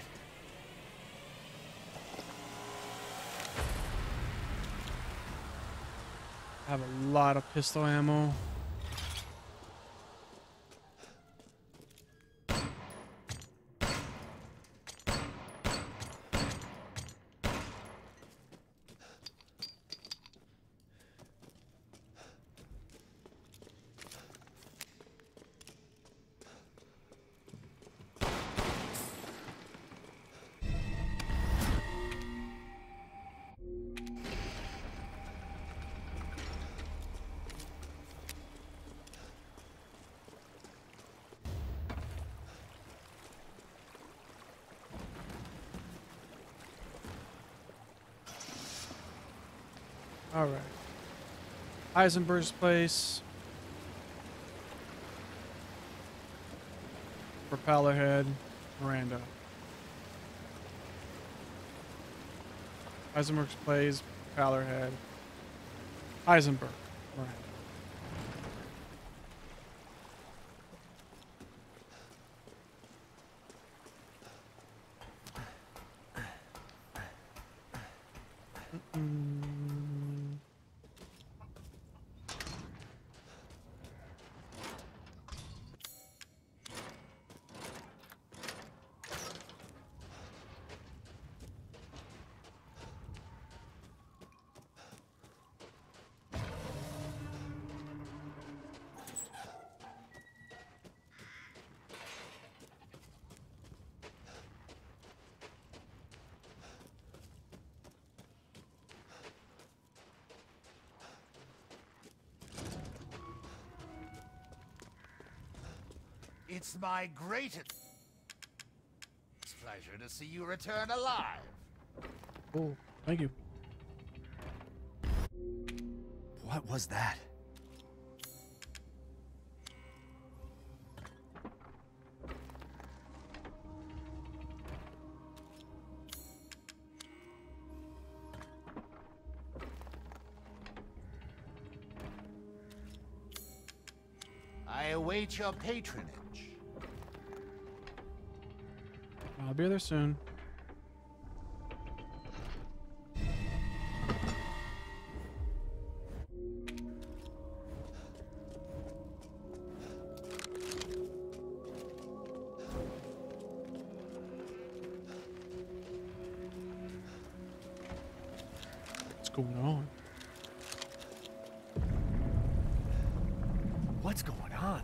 Speaker 1: I have a lot of pistol ammo. All right. Heisenberg's place. Propeller head. Miranda. Heisenberg's place. Propeller head. Heisenberg. Miranda. Mm-mm.
Speaker 7: It's my greatest pleasure to see you return alive.
Speaker 1: Oh, thank you.
Speaker 4: What was that?
Speaker 7: I await your patronage.
Speaker 1: I'll be there soon. What's going on?
Speaker 4: What's going on?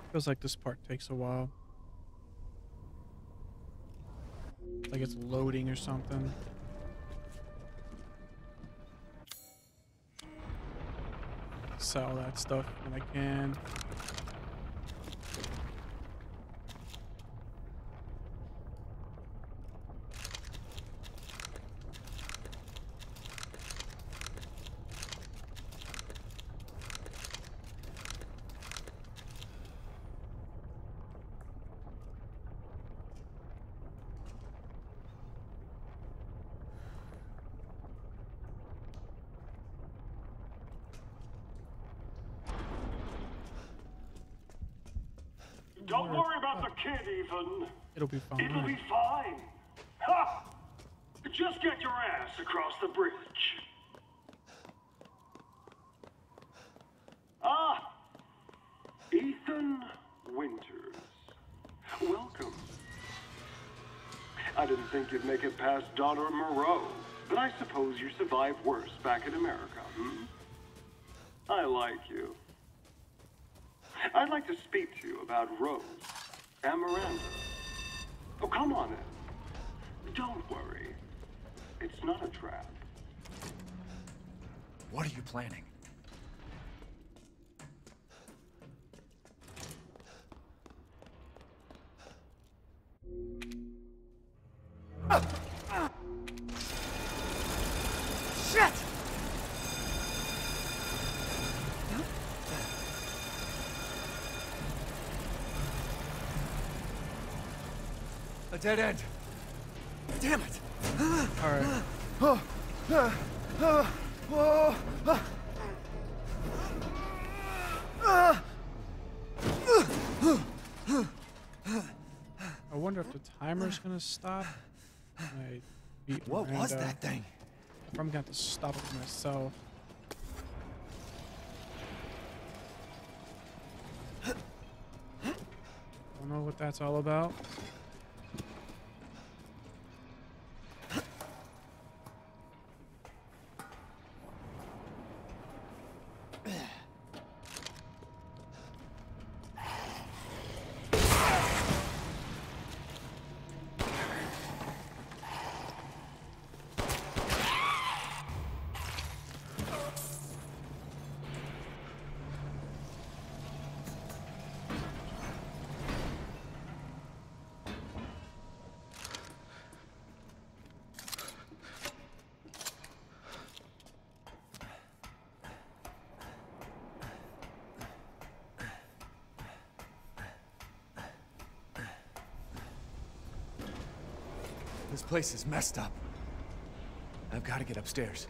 Speaker 1: Feels like this part takes a while. Like it's loading or something. Sell that stuff when I can.
Speaker 6: Don't worry about the kid, Ethan.
Speaker 1: It'll be fine.
Speaker 6: It'll be fine. Ha! Just get your ass across the bridge. Ah! Ethan Winters. Welcome. I didn't think you'd make it past daughter Moreau, but I suppose you survived worse back in America, hmm? I like you. I'd like to speak to you about Rose and Miranda. Oh, come on in. Don't worry. It's not a trap.
Speaker 4: What are you planning?
Speaker 10: Ah! Ah! Shit!
Speaker 4: A dead end. Damn it.
Speaker 1: All right.
Speaker 10: Oh, uh, uh, oh, uh, uh,
Speaker 1: I wonder if the timer's gonna stop. I beat
Speaker 4: What
Speaker 1: Miranda.
Speaker 4: was that thing?
Speaker 1: I'm gonna have to stop it myself. Don't know what that's all about.
Speaker 4: This place is messed up. I've got to get upstairs.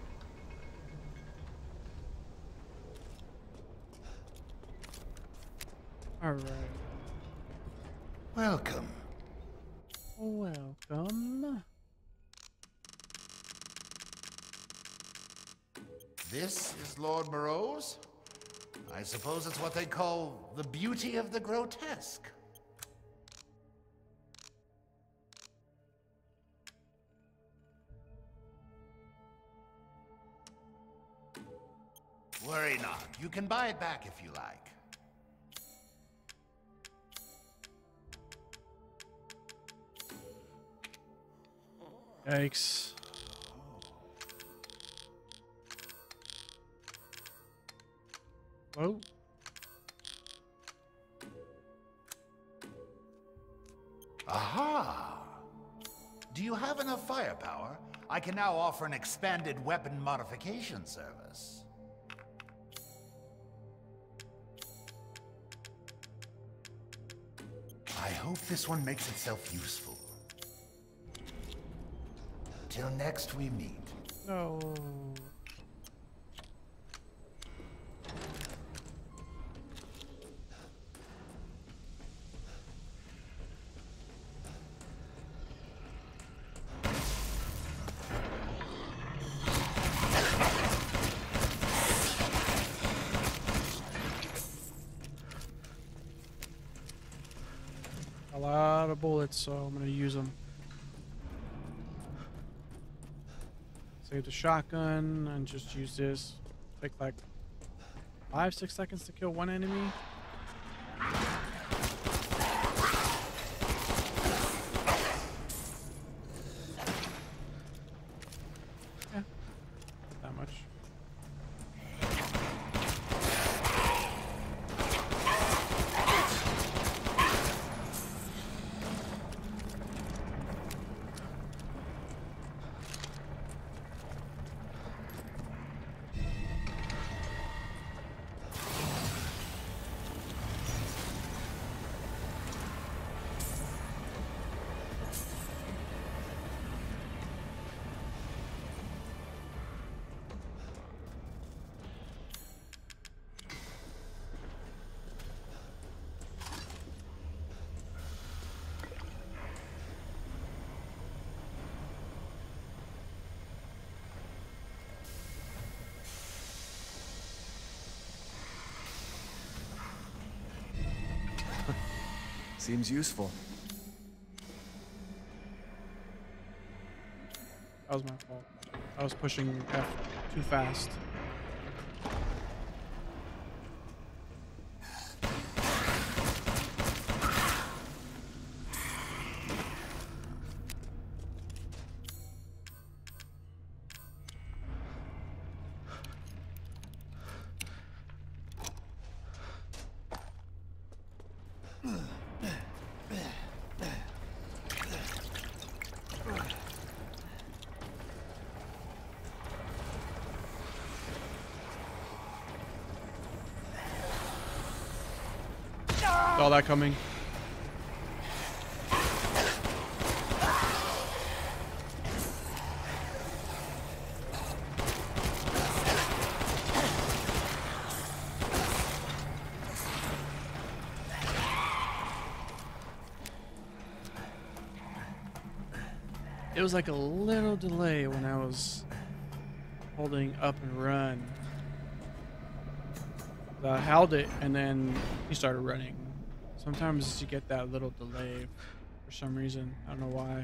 Speaker 1: All right.
Speaker 7: Welcome.
Speaker 1: Welcome.
Speaker 7: This is Lord Moreau's? I suppose it's what they call the beauty of the grotesque. Worry not. You can buy it back if you like.
Speaker 1: Yikes. Oh.
Speaker 7: Aha! Do you have enough firepower? I can now offer an expanded weapon modification service. I hope this one makes itself useful. Till next we meet.
Speaker 1: No. A lot of bullets, so I'm gonna use them. Save the shotgun and just use this. Take like five, six seconds to kill one enemy. much.
Speaker 4: Seems useful.
Speaker 1: That was my fault. I was pushing F too fast. Saw that coming. It was like a little delay when I was holding up and run. I held it and then he started running. Sometimes you get that little delay for some reason. I don't know why.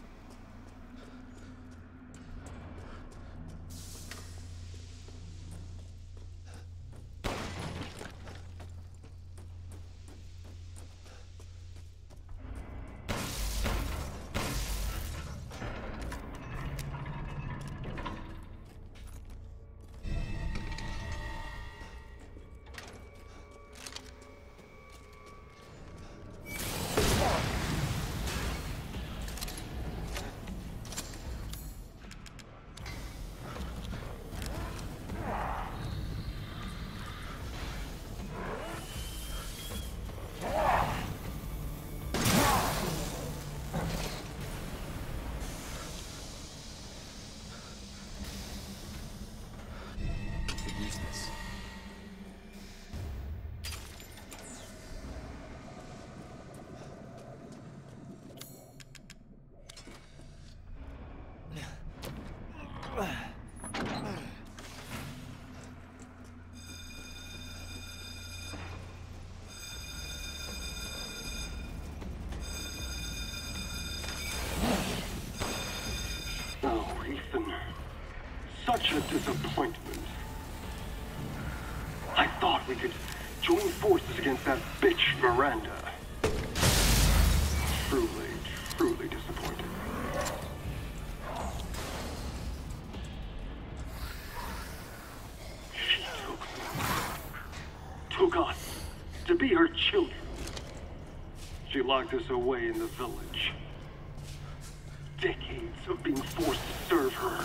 Speaker 6: Such a disappointment. I thought we could join forces against that bitch Miranda. Truly, truly disappointed. She took took us to be her children. She locked us away in the village. Decades of being forced to serve her.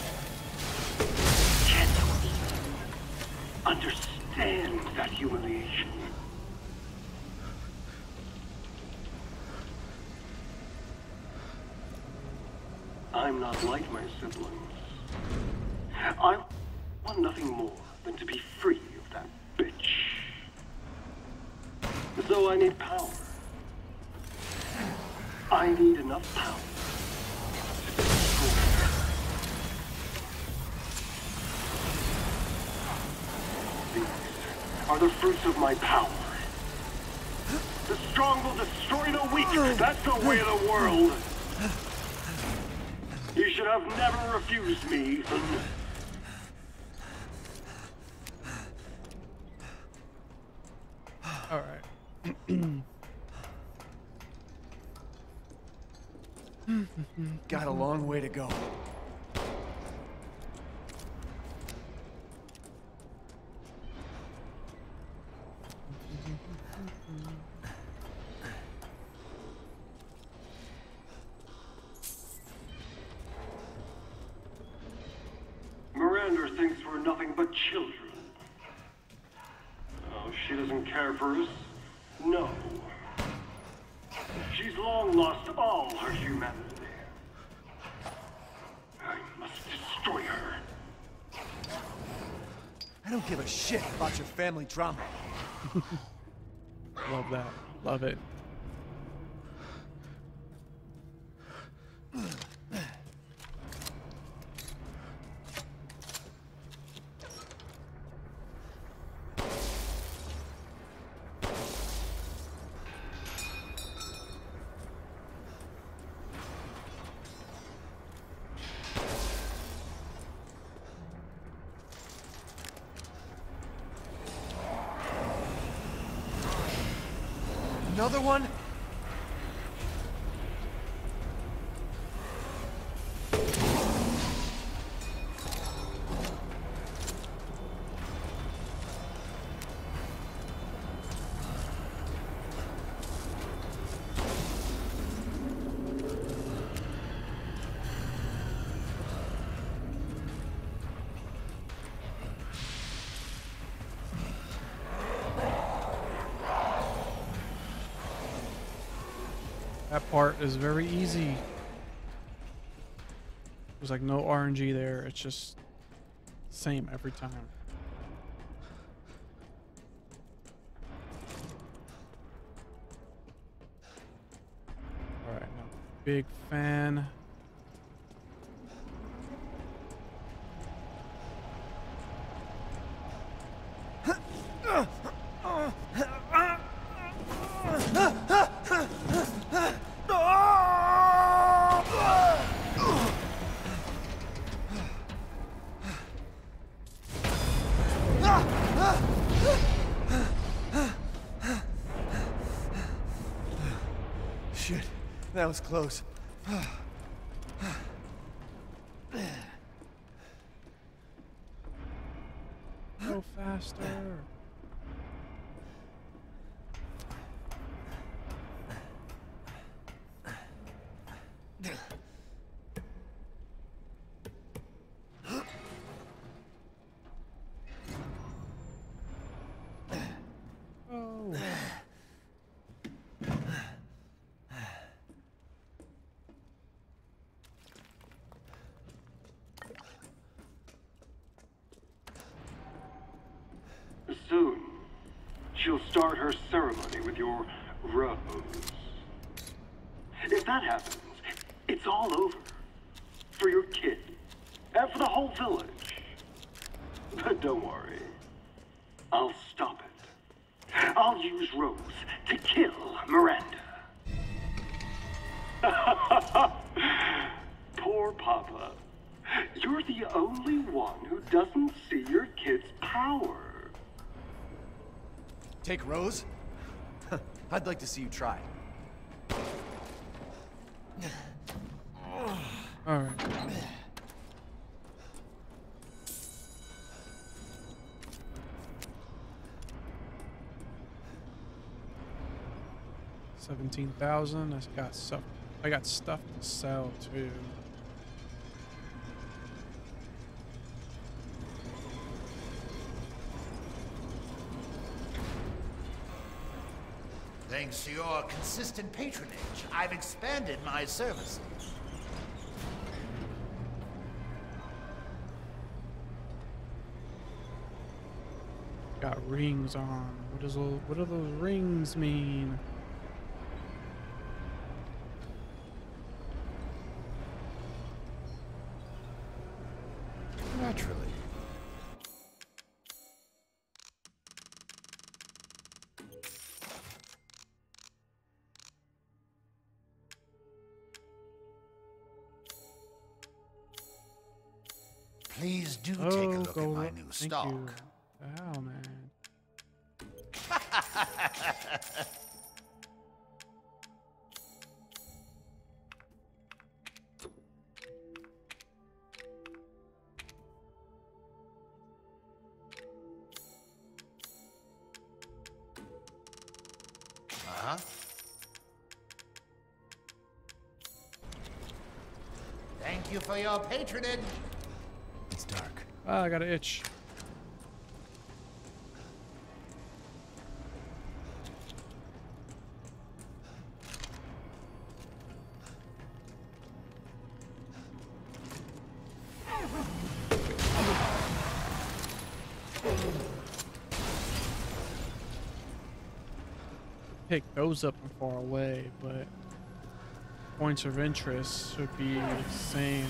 Speaker 6: Understand that humiliation. I'm not like my siblings. I want nothing more than to be free of that bitch. So I need power. I need enough power to destroy her. These are the fruits of my power. The strong will destroy the weak. That's the way of the world. You should have never refused me, Ethan.
Speaker 1: All right.
Speaker 4: Got a long way to go.
Speaker 6: thinks we're nothing but children. Oh, she doesn't care for us? No. She's long lost all her humanity. I must destroy her.
Speaker 4: I don't give a shit about your family drama.
Speaker 1: Love that. Love it.
Speaker 4: Another one?
Speaker 1: That part is very easy. There's like no R N G there. It's just same every time. All right, now big fan.
Speaker 4: Shit, that was close.
Speaker 1: Go faster. Oh.
Speaker 6: Soon, she'll start her ceremony with your rose. If that happens, it's all over. For your kid, and for the whole village. But don't worry, I'll stop it. I'll use Rose to kill Miranda. Poor Papa. You're the only one who doesn't see your kid's power.
Speaker 4: Take Rose? I'd like to see you try.
Speaker 1: All right. Seventeen thousand. I got stuff. I got stuff to sell too.
Speaker 7: Thanks to your consistent patronage, I've expanded my services.
Speaker 1: Got rings on. What does those, what do those rings mean?
Speaker 7: Naturally. Please do
Speaker 1: Oh,
Speaker 7: take a look
Speaker 1: go
Speaker 7: at my
Speaker 1: look.
Speaker 7: new
Speaker 1: Thank
Speaker 7: stock.
Speaker 1: you. Wow, man.
Speaker 7: Uh-huh. Thank you for your patronage.
Speaker 4: It's dark.
Speaker 1: Ah, I got an itch. Pick those up from far away, but points of interest should be the same.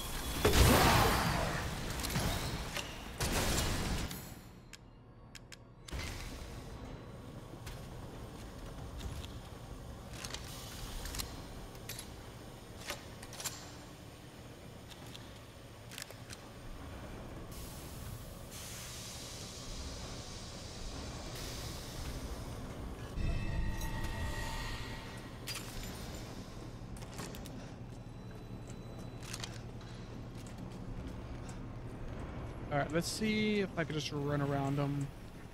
Speaker 1: Alright, let's see if I could just run around them.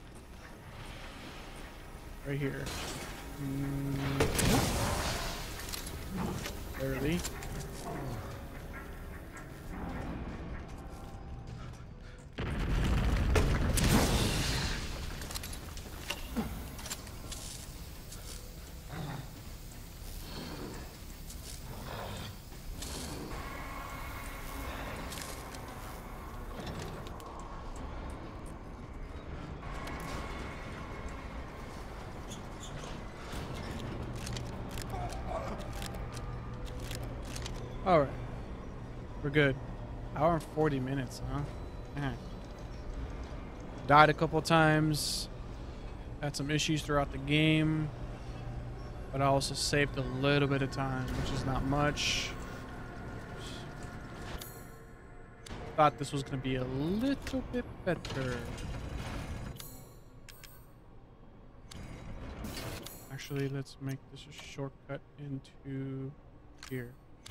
Speaker 1: Right here. Mm. Barely. All right, we're good. Hour and forty minutes, huh? Man. Died a couple times. Had some issues throughout the game, but I also saved a little bit of time, which is not much. Thought this was gonna be a little bit better. Actually, let's make this a shortcut into here.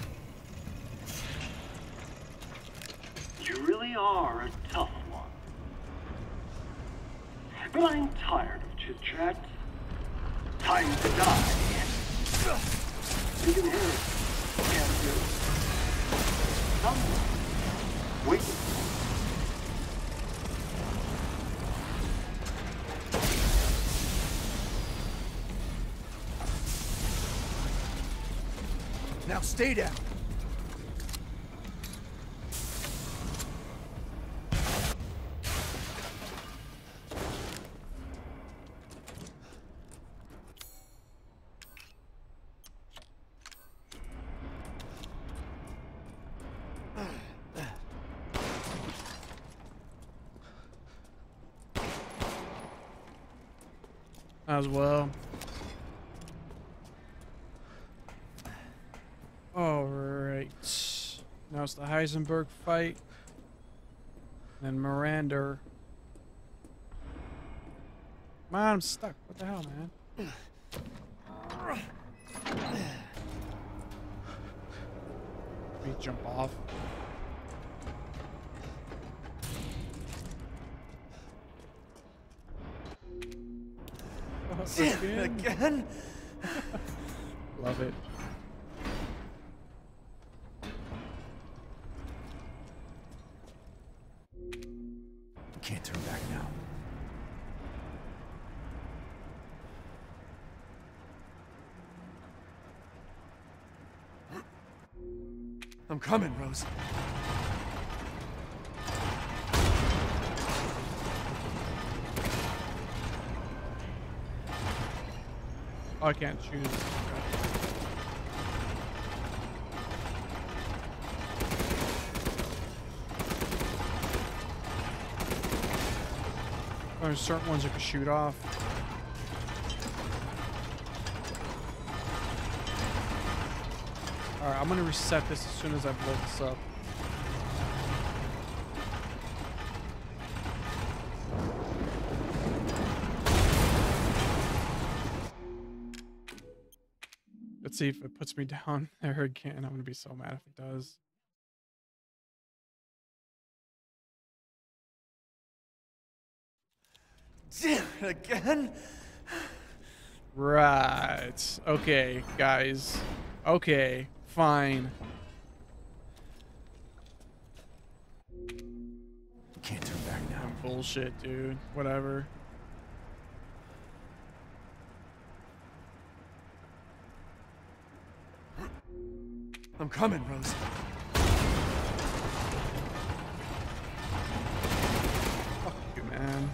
Speaker 6: You really are a tough one. But I'm tired of chit-chat. Time to die. You can hear it. Can't do it. Someone wait.
Speaker 4: Now stay down.
Speaker 1: As well. All right. Now it's the Heisenberg fight. And Miranda. Man, I'm stuck. What the hell, man? Let me jump off.
Speaker 4: Again? Again?
Speaker 1: Love it.
Speaker 4: Can't turn back now. I'm coming, Rose.
Speaker 1: Oh, I can't choose. There's certain ones I can shoot off. Alright, I'm gonna reset this as soon as I blow this up. Let's see if it puts me down there again. I'm gonna be so mad if it does.
Speaker 4: Damn it, again?
Speaker 1: Right. Okay, guys. Okay, fine. bullshit, dude. Whatever.
Speaker 4: I'm coming, Rose.
Speaker 1: Fuck you, man.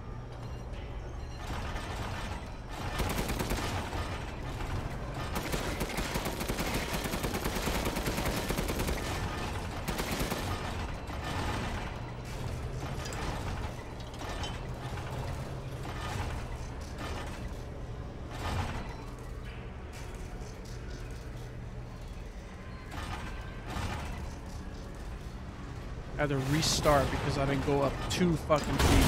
Speaker 1: I had to restart because I didn't go up two fucking feet.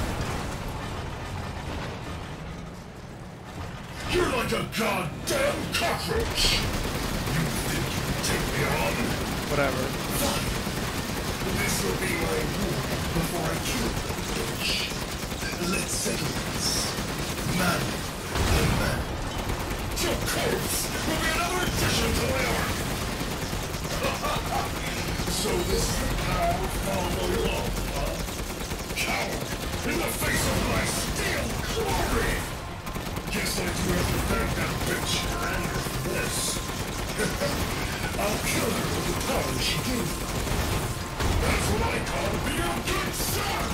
Speaker 12: You're like a goddamn cockroach! You think you can take me on?
Speaker 1: Whatever.
Speaker 12: Fine. This will be my reward before I kill the bitch. Let's settle this. Man and man. Your corpse will be another addition to my arc! So this is how we follow along, huh? Coward! In the face of my steel glory! Guess I do have to thank that bitch and this. I'll kill her with the power she gave me. That's what I call being a good son!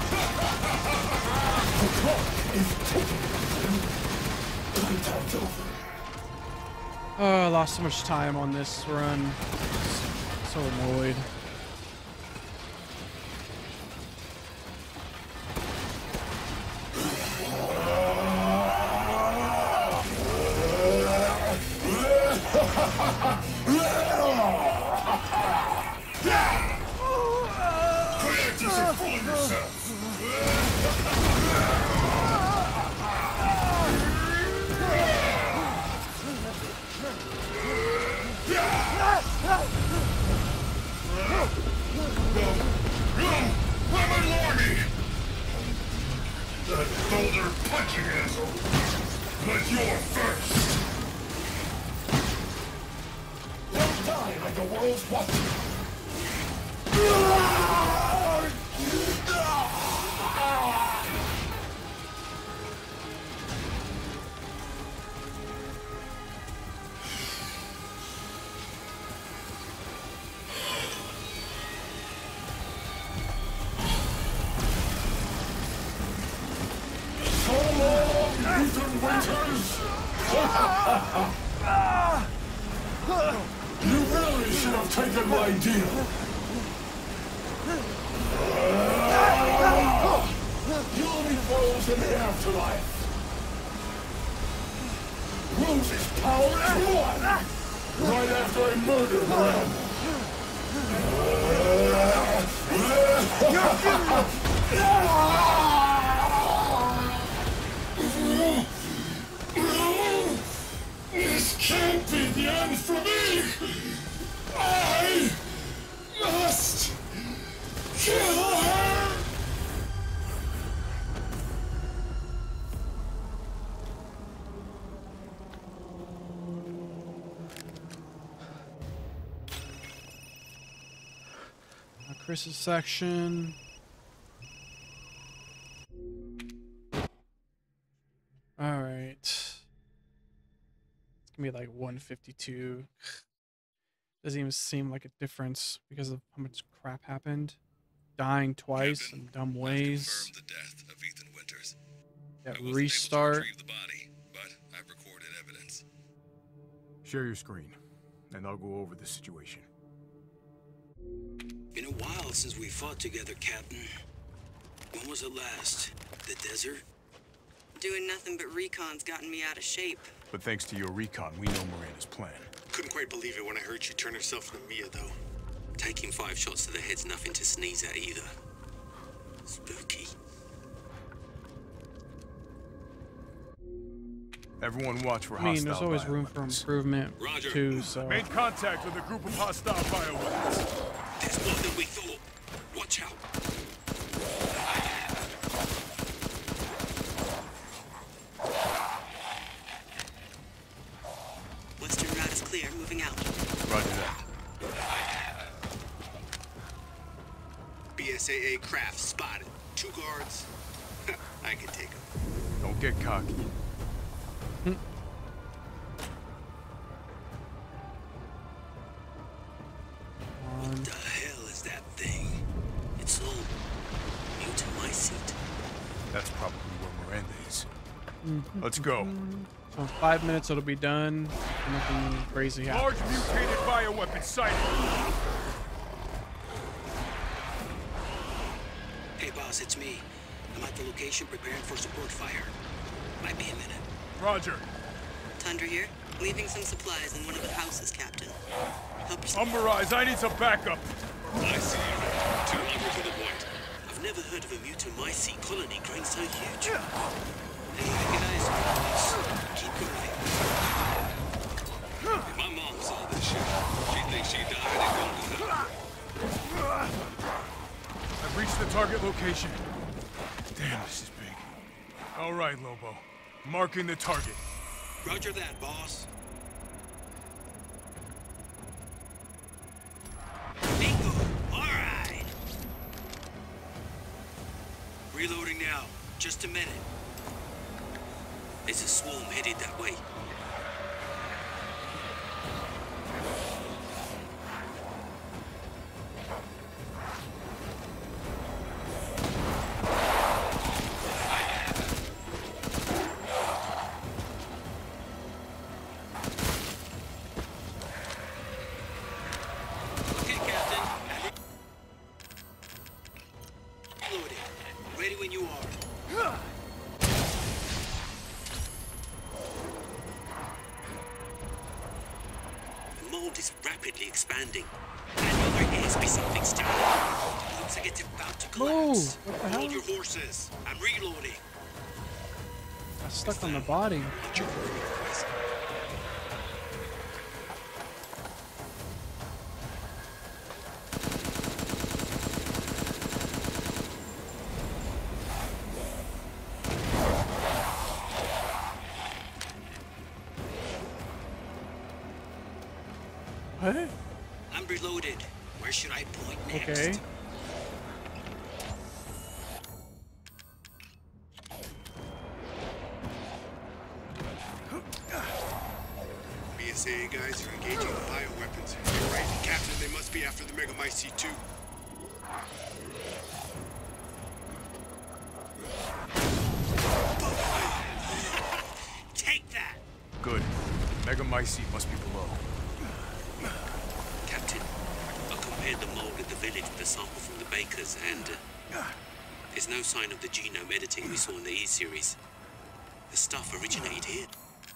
Speaker 12: The clock is ticking. My time's over.
Speaker 1: Oh, I lost so much time on this run. So annoyed.
Speaker 12: That boulder punching asshole! But you're first! Don't die like the world's watching! You really should have taken my deal. You'll be Rose in the afterlife. Rose's power is one. Right after I murdered her. This can't be the end for me! I must kill her!
Speaker 1: Chris's section. All right. It's gonna be like one fifty-two. Doesn't even seem like a difference because of how much crap happened. Dying twice in dumb ways.
Speaker 13: The death of Ethan Winters.
Speaker 1: That
Speaker 13: I wasn't
Speaker 1: restart.
Speaker 13: able to retrieve the body, but I've recorded evidence.
Speaker 14: Share your screen, and I'll go over the situation.
Speaker 15: Been a while since we fought together, Captain. When was it last? The desert?
Speaker 16: Doing nothing but recon's gotten me out of shape.
Speaker 14: But thanks to your recon, we know Miranda's plan.
Speaker 13: Couldn't quite believe it when I heard she turned herself into Mia, though. Taking five shots to the head's nothing to sneeze at either. Spooky.
Speaker 14: Everyone watch for
Speaker 1: I mean,
Speaker 14: hostile
Speaker 1: there's always room for improvement,
Speaker 13: Roger.
Speaker 1: too, so...
Speaker 14: Made contact with a group of hostile bioweapons.
Speaker 13: There's more than we thought. Watch out.
Speaker 16: Western route is clear. Moving out.
Speaker 14: Roger that.
Speaker 13: B S A A craft spotted. two guards. I can take them.
Speaker 14: Don't get cocky.
Speaker 13: What the hell is that thing? It's all new to my seat.
Speaker 14: That's probably where Miranda is. Let's go.
Speaker 1: So in five minutes it'll be done. Nothing crazy happens.
Speaker 14: Large mutated bioweapon sighted.
Speaker 13: Hey boss, it's me. I'm at the location preparing for support fire. Might be a minute.
Speaker 14: Roger.
Speaker 16: Tundra here. Leaving some supplies in one of the houses, Captain. Help yourself.
Speaker 14: Umberized, I need some backup.
Speaker 13: I see you. two hundred to the point. I've never heard of a mutomycete colony growing so huge. Hey, recognize me. Keep going. If my mom saw this shit, she'd think she died and gone to hell.
Speaker 14: I've reached the target location. Damn, this is big. All right, Lobo. Marking the target.
Speaker 13: Roger that, boss. Bingo! All right. Reloading now. Just a minute. There's a swarm headed that way. Rapidly expanding. I know there has to be something starting. Looks like it's about to collapse.
Speaker 1: Whoa, what the hell?
Speaker 13: Hold your horses. I'm reloading.
Speaker 1: I stuck on the body. What?
Speaker 13: I'm reloaded. Where should I point next?
Speaker 1: Okay.
Speaker 13: B S A A guys are engaging with bioweapons. You're right, Captain. They must be after the Megamycete too. Take that.
Speaker 14: Good. Megamycete must be below.
Speaker 13: Captain, I compared the mold at the village with a sample from the bakers, and uh, there's no sign of the genome editing we saw in the E-series. The stuff originated here.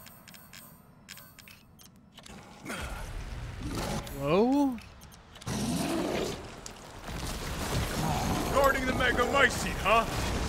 Speaker 1: Whoa?
Speaker 14: Guarding the Megamycete, huh?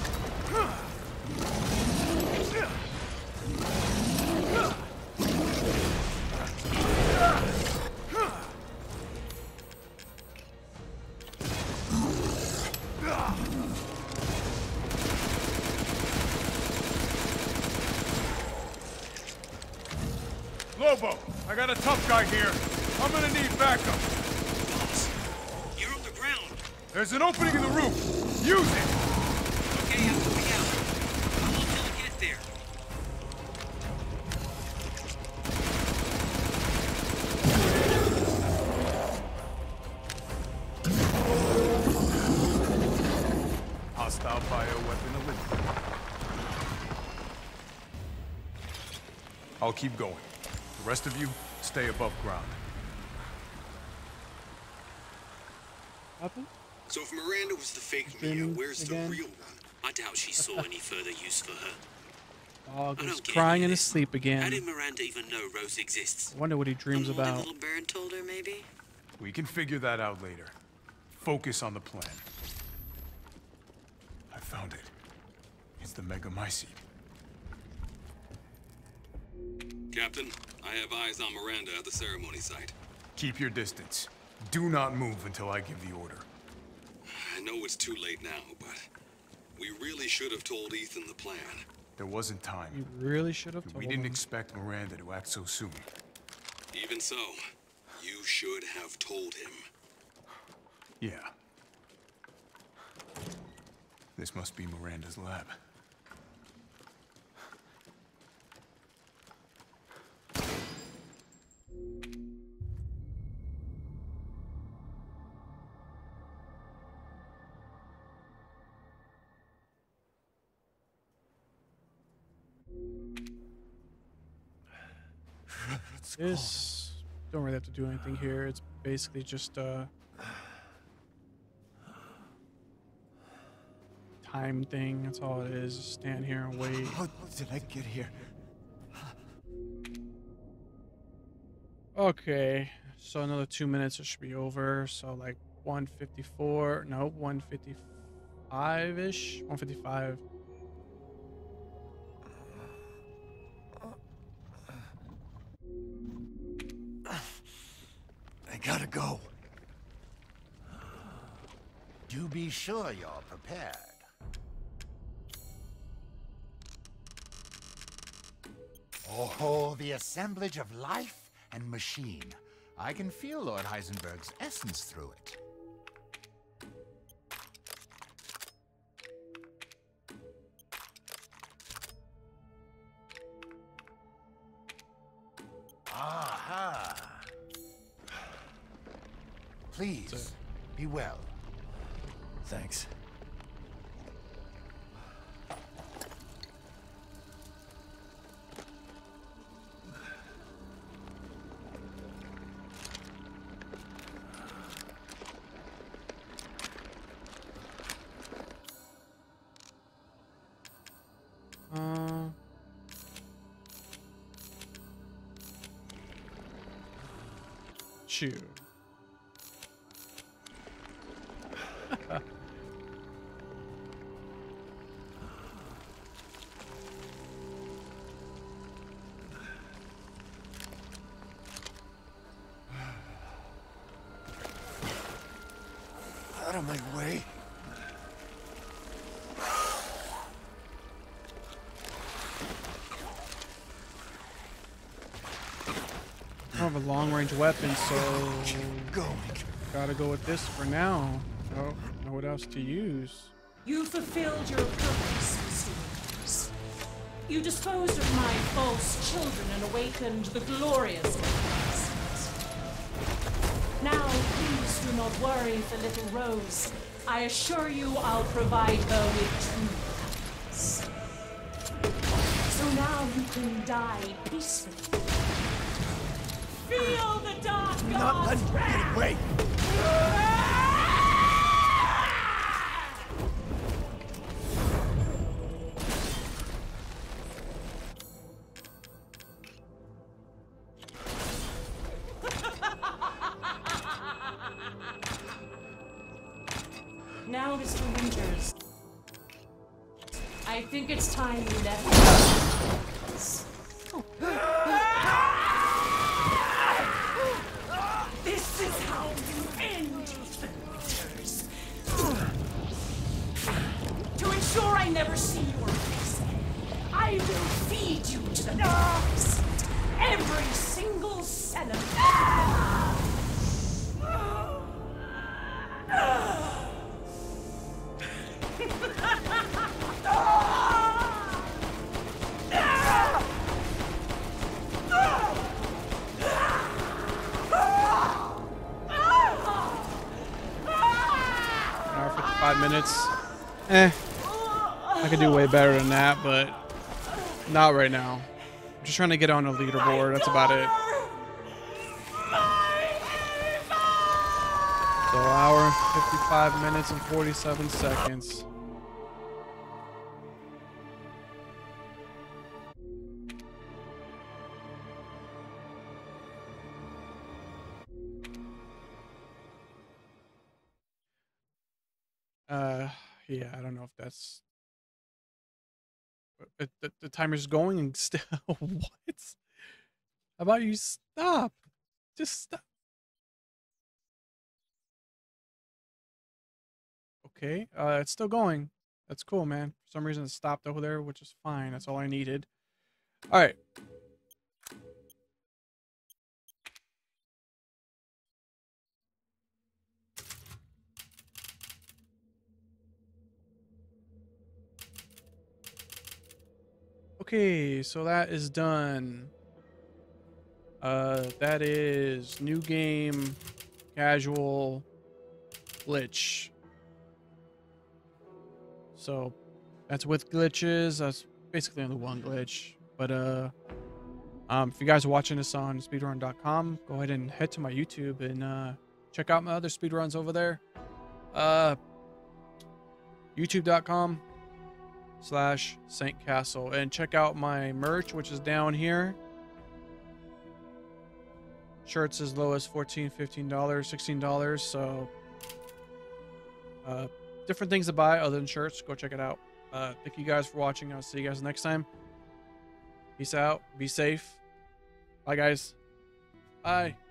Speaker 14: Lobo, I got a tough guy here. I'm gonna need backup.
Speaker 13: Boss, you're on the ground.
Speaker 14: There's an opening in the roof. Use it.
Speaker 13: Okay, I'm moving out. How long till I get there?
Speaker 14: Hostile bioweapon eliminated. I'll keep going. The rest of you, stay above ground.
Speaker 1: Happened?
Speaker 13: So if Miranda was the fake Mia, where's the real one? I doubt she saw any further use for her.
Speaker 1: Dog
Speaker 13: I
Speaker 1: is
Speaker 13: don't get
Speaker 1: crying
Speaker 13: any
Speaker 1: in
Speaker 13: of
Speaker 1: his
Speaker 13: this.
Speaker 1: sleep
Speaker 13: How
Speaker 1: again.
Speaker 13: did Miranda even know Rose exists?
Speaker 1: I wonder what he dreams
Speaker 16: The
Speaker 1: about.
Speaker 16: little bird told her, maybe?
Speaker 14: We can figure that out later. Focus on the plan. I found it. It's the Megamycete.
Speaker 13: Captain, I have eyes on Miranda at the ceremony site.
Speaker 14: Keep your distance. Do not move until I give the order.
Speaker 13: I know it's too late now, but we really should have told Ethan the plan.
Speaker 14: There wasn't time.
Speaker 1: You really should have told
Speaker 14: We didn't
Speaker 1: him.
Speaker 14: expect Miranda to act so soon.
Speaker 13: Even so, you should have told him.
Speaker 14: Yeah. This must be Miranda's lab.
Speaker 1: This don't really have to do anything here. It's basically just a time thing. That's all it is. Just stand here and wait.
Speaker 4: How did I get here?
Speaker 1: Okay, so another two minutes it should be over. So like one fifty-four. Nope, one fifty-five ish. one fifty-five.
Speaker 7: I gotta go. Do be sure you're prepared. Oh, the assemblage of life and machine. I can feel Lord Heisenberg's essence through it. Aha! Please, be well.
Speaker 4: Thanks.
Speaker 1: Uh, chew.
Speaker 4: Out of my way.
Speaker 1: I don't have a long-range weapon, so
Speaker 4: going.
Speaker 1: Gotta go with this for now. Oh, know what else to use?
Speaker 17: You fulfilled your purpose, Mister Winters. You disposed of my false children and awakened the glorious Saintcastles. Now, please do not worry for little Rose. I assure you I'll provide her with true happiness. So now you can die peacefully. Feel the dark gods!
Speaker 4: Not letting her get away!
Speaker 17: Now, Mister Winters, I think it's time you left. This is how you end, Mister Winters. To ensure I never see your face, I will feed you to the dogs. Every single cell of
Speaker 1: Five minutes. Eh. I could do way better than that, but not right now. I'm just trying to get on a leaderboard. That's about it. So hour, fifty-five minutes and forty-seven seconds. Uh, yeah, I don't know if that's... But the, the timer's going and still... What? How about you stop? Just stop. Okay, uh, it's still going. That's cool, man. For some reason it stopped over there, which is fine. That's all I needed. All right. Okay, so that is done. Uh, that is new game, casual, glitch. So that's with glitches. That's basically only one glitch. But uh, um, if you guys are watching this on speedrun dot com, go ahead and head to my YouTube and uh, check out my other speedruns over there. Uh, youtube dot com slash saintcastle, and check out my merch, which is down here. Shirts as low as fourteen, fifteen dollars, sixteen dollars. So uh, different things to buy other than shirts. Go check it out. Uh, thank you guys for watching. I'll see you guys next time. Peace out. Be safe. Bye, guys. Bye.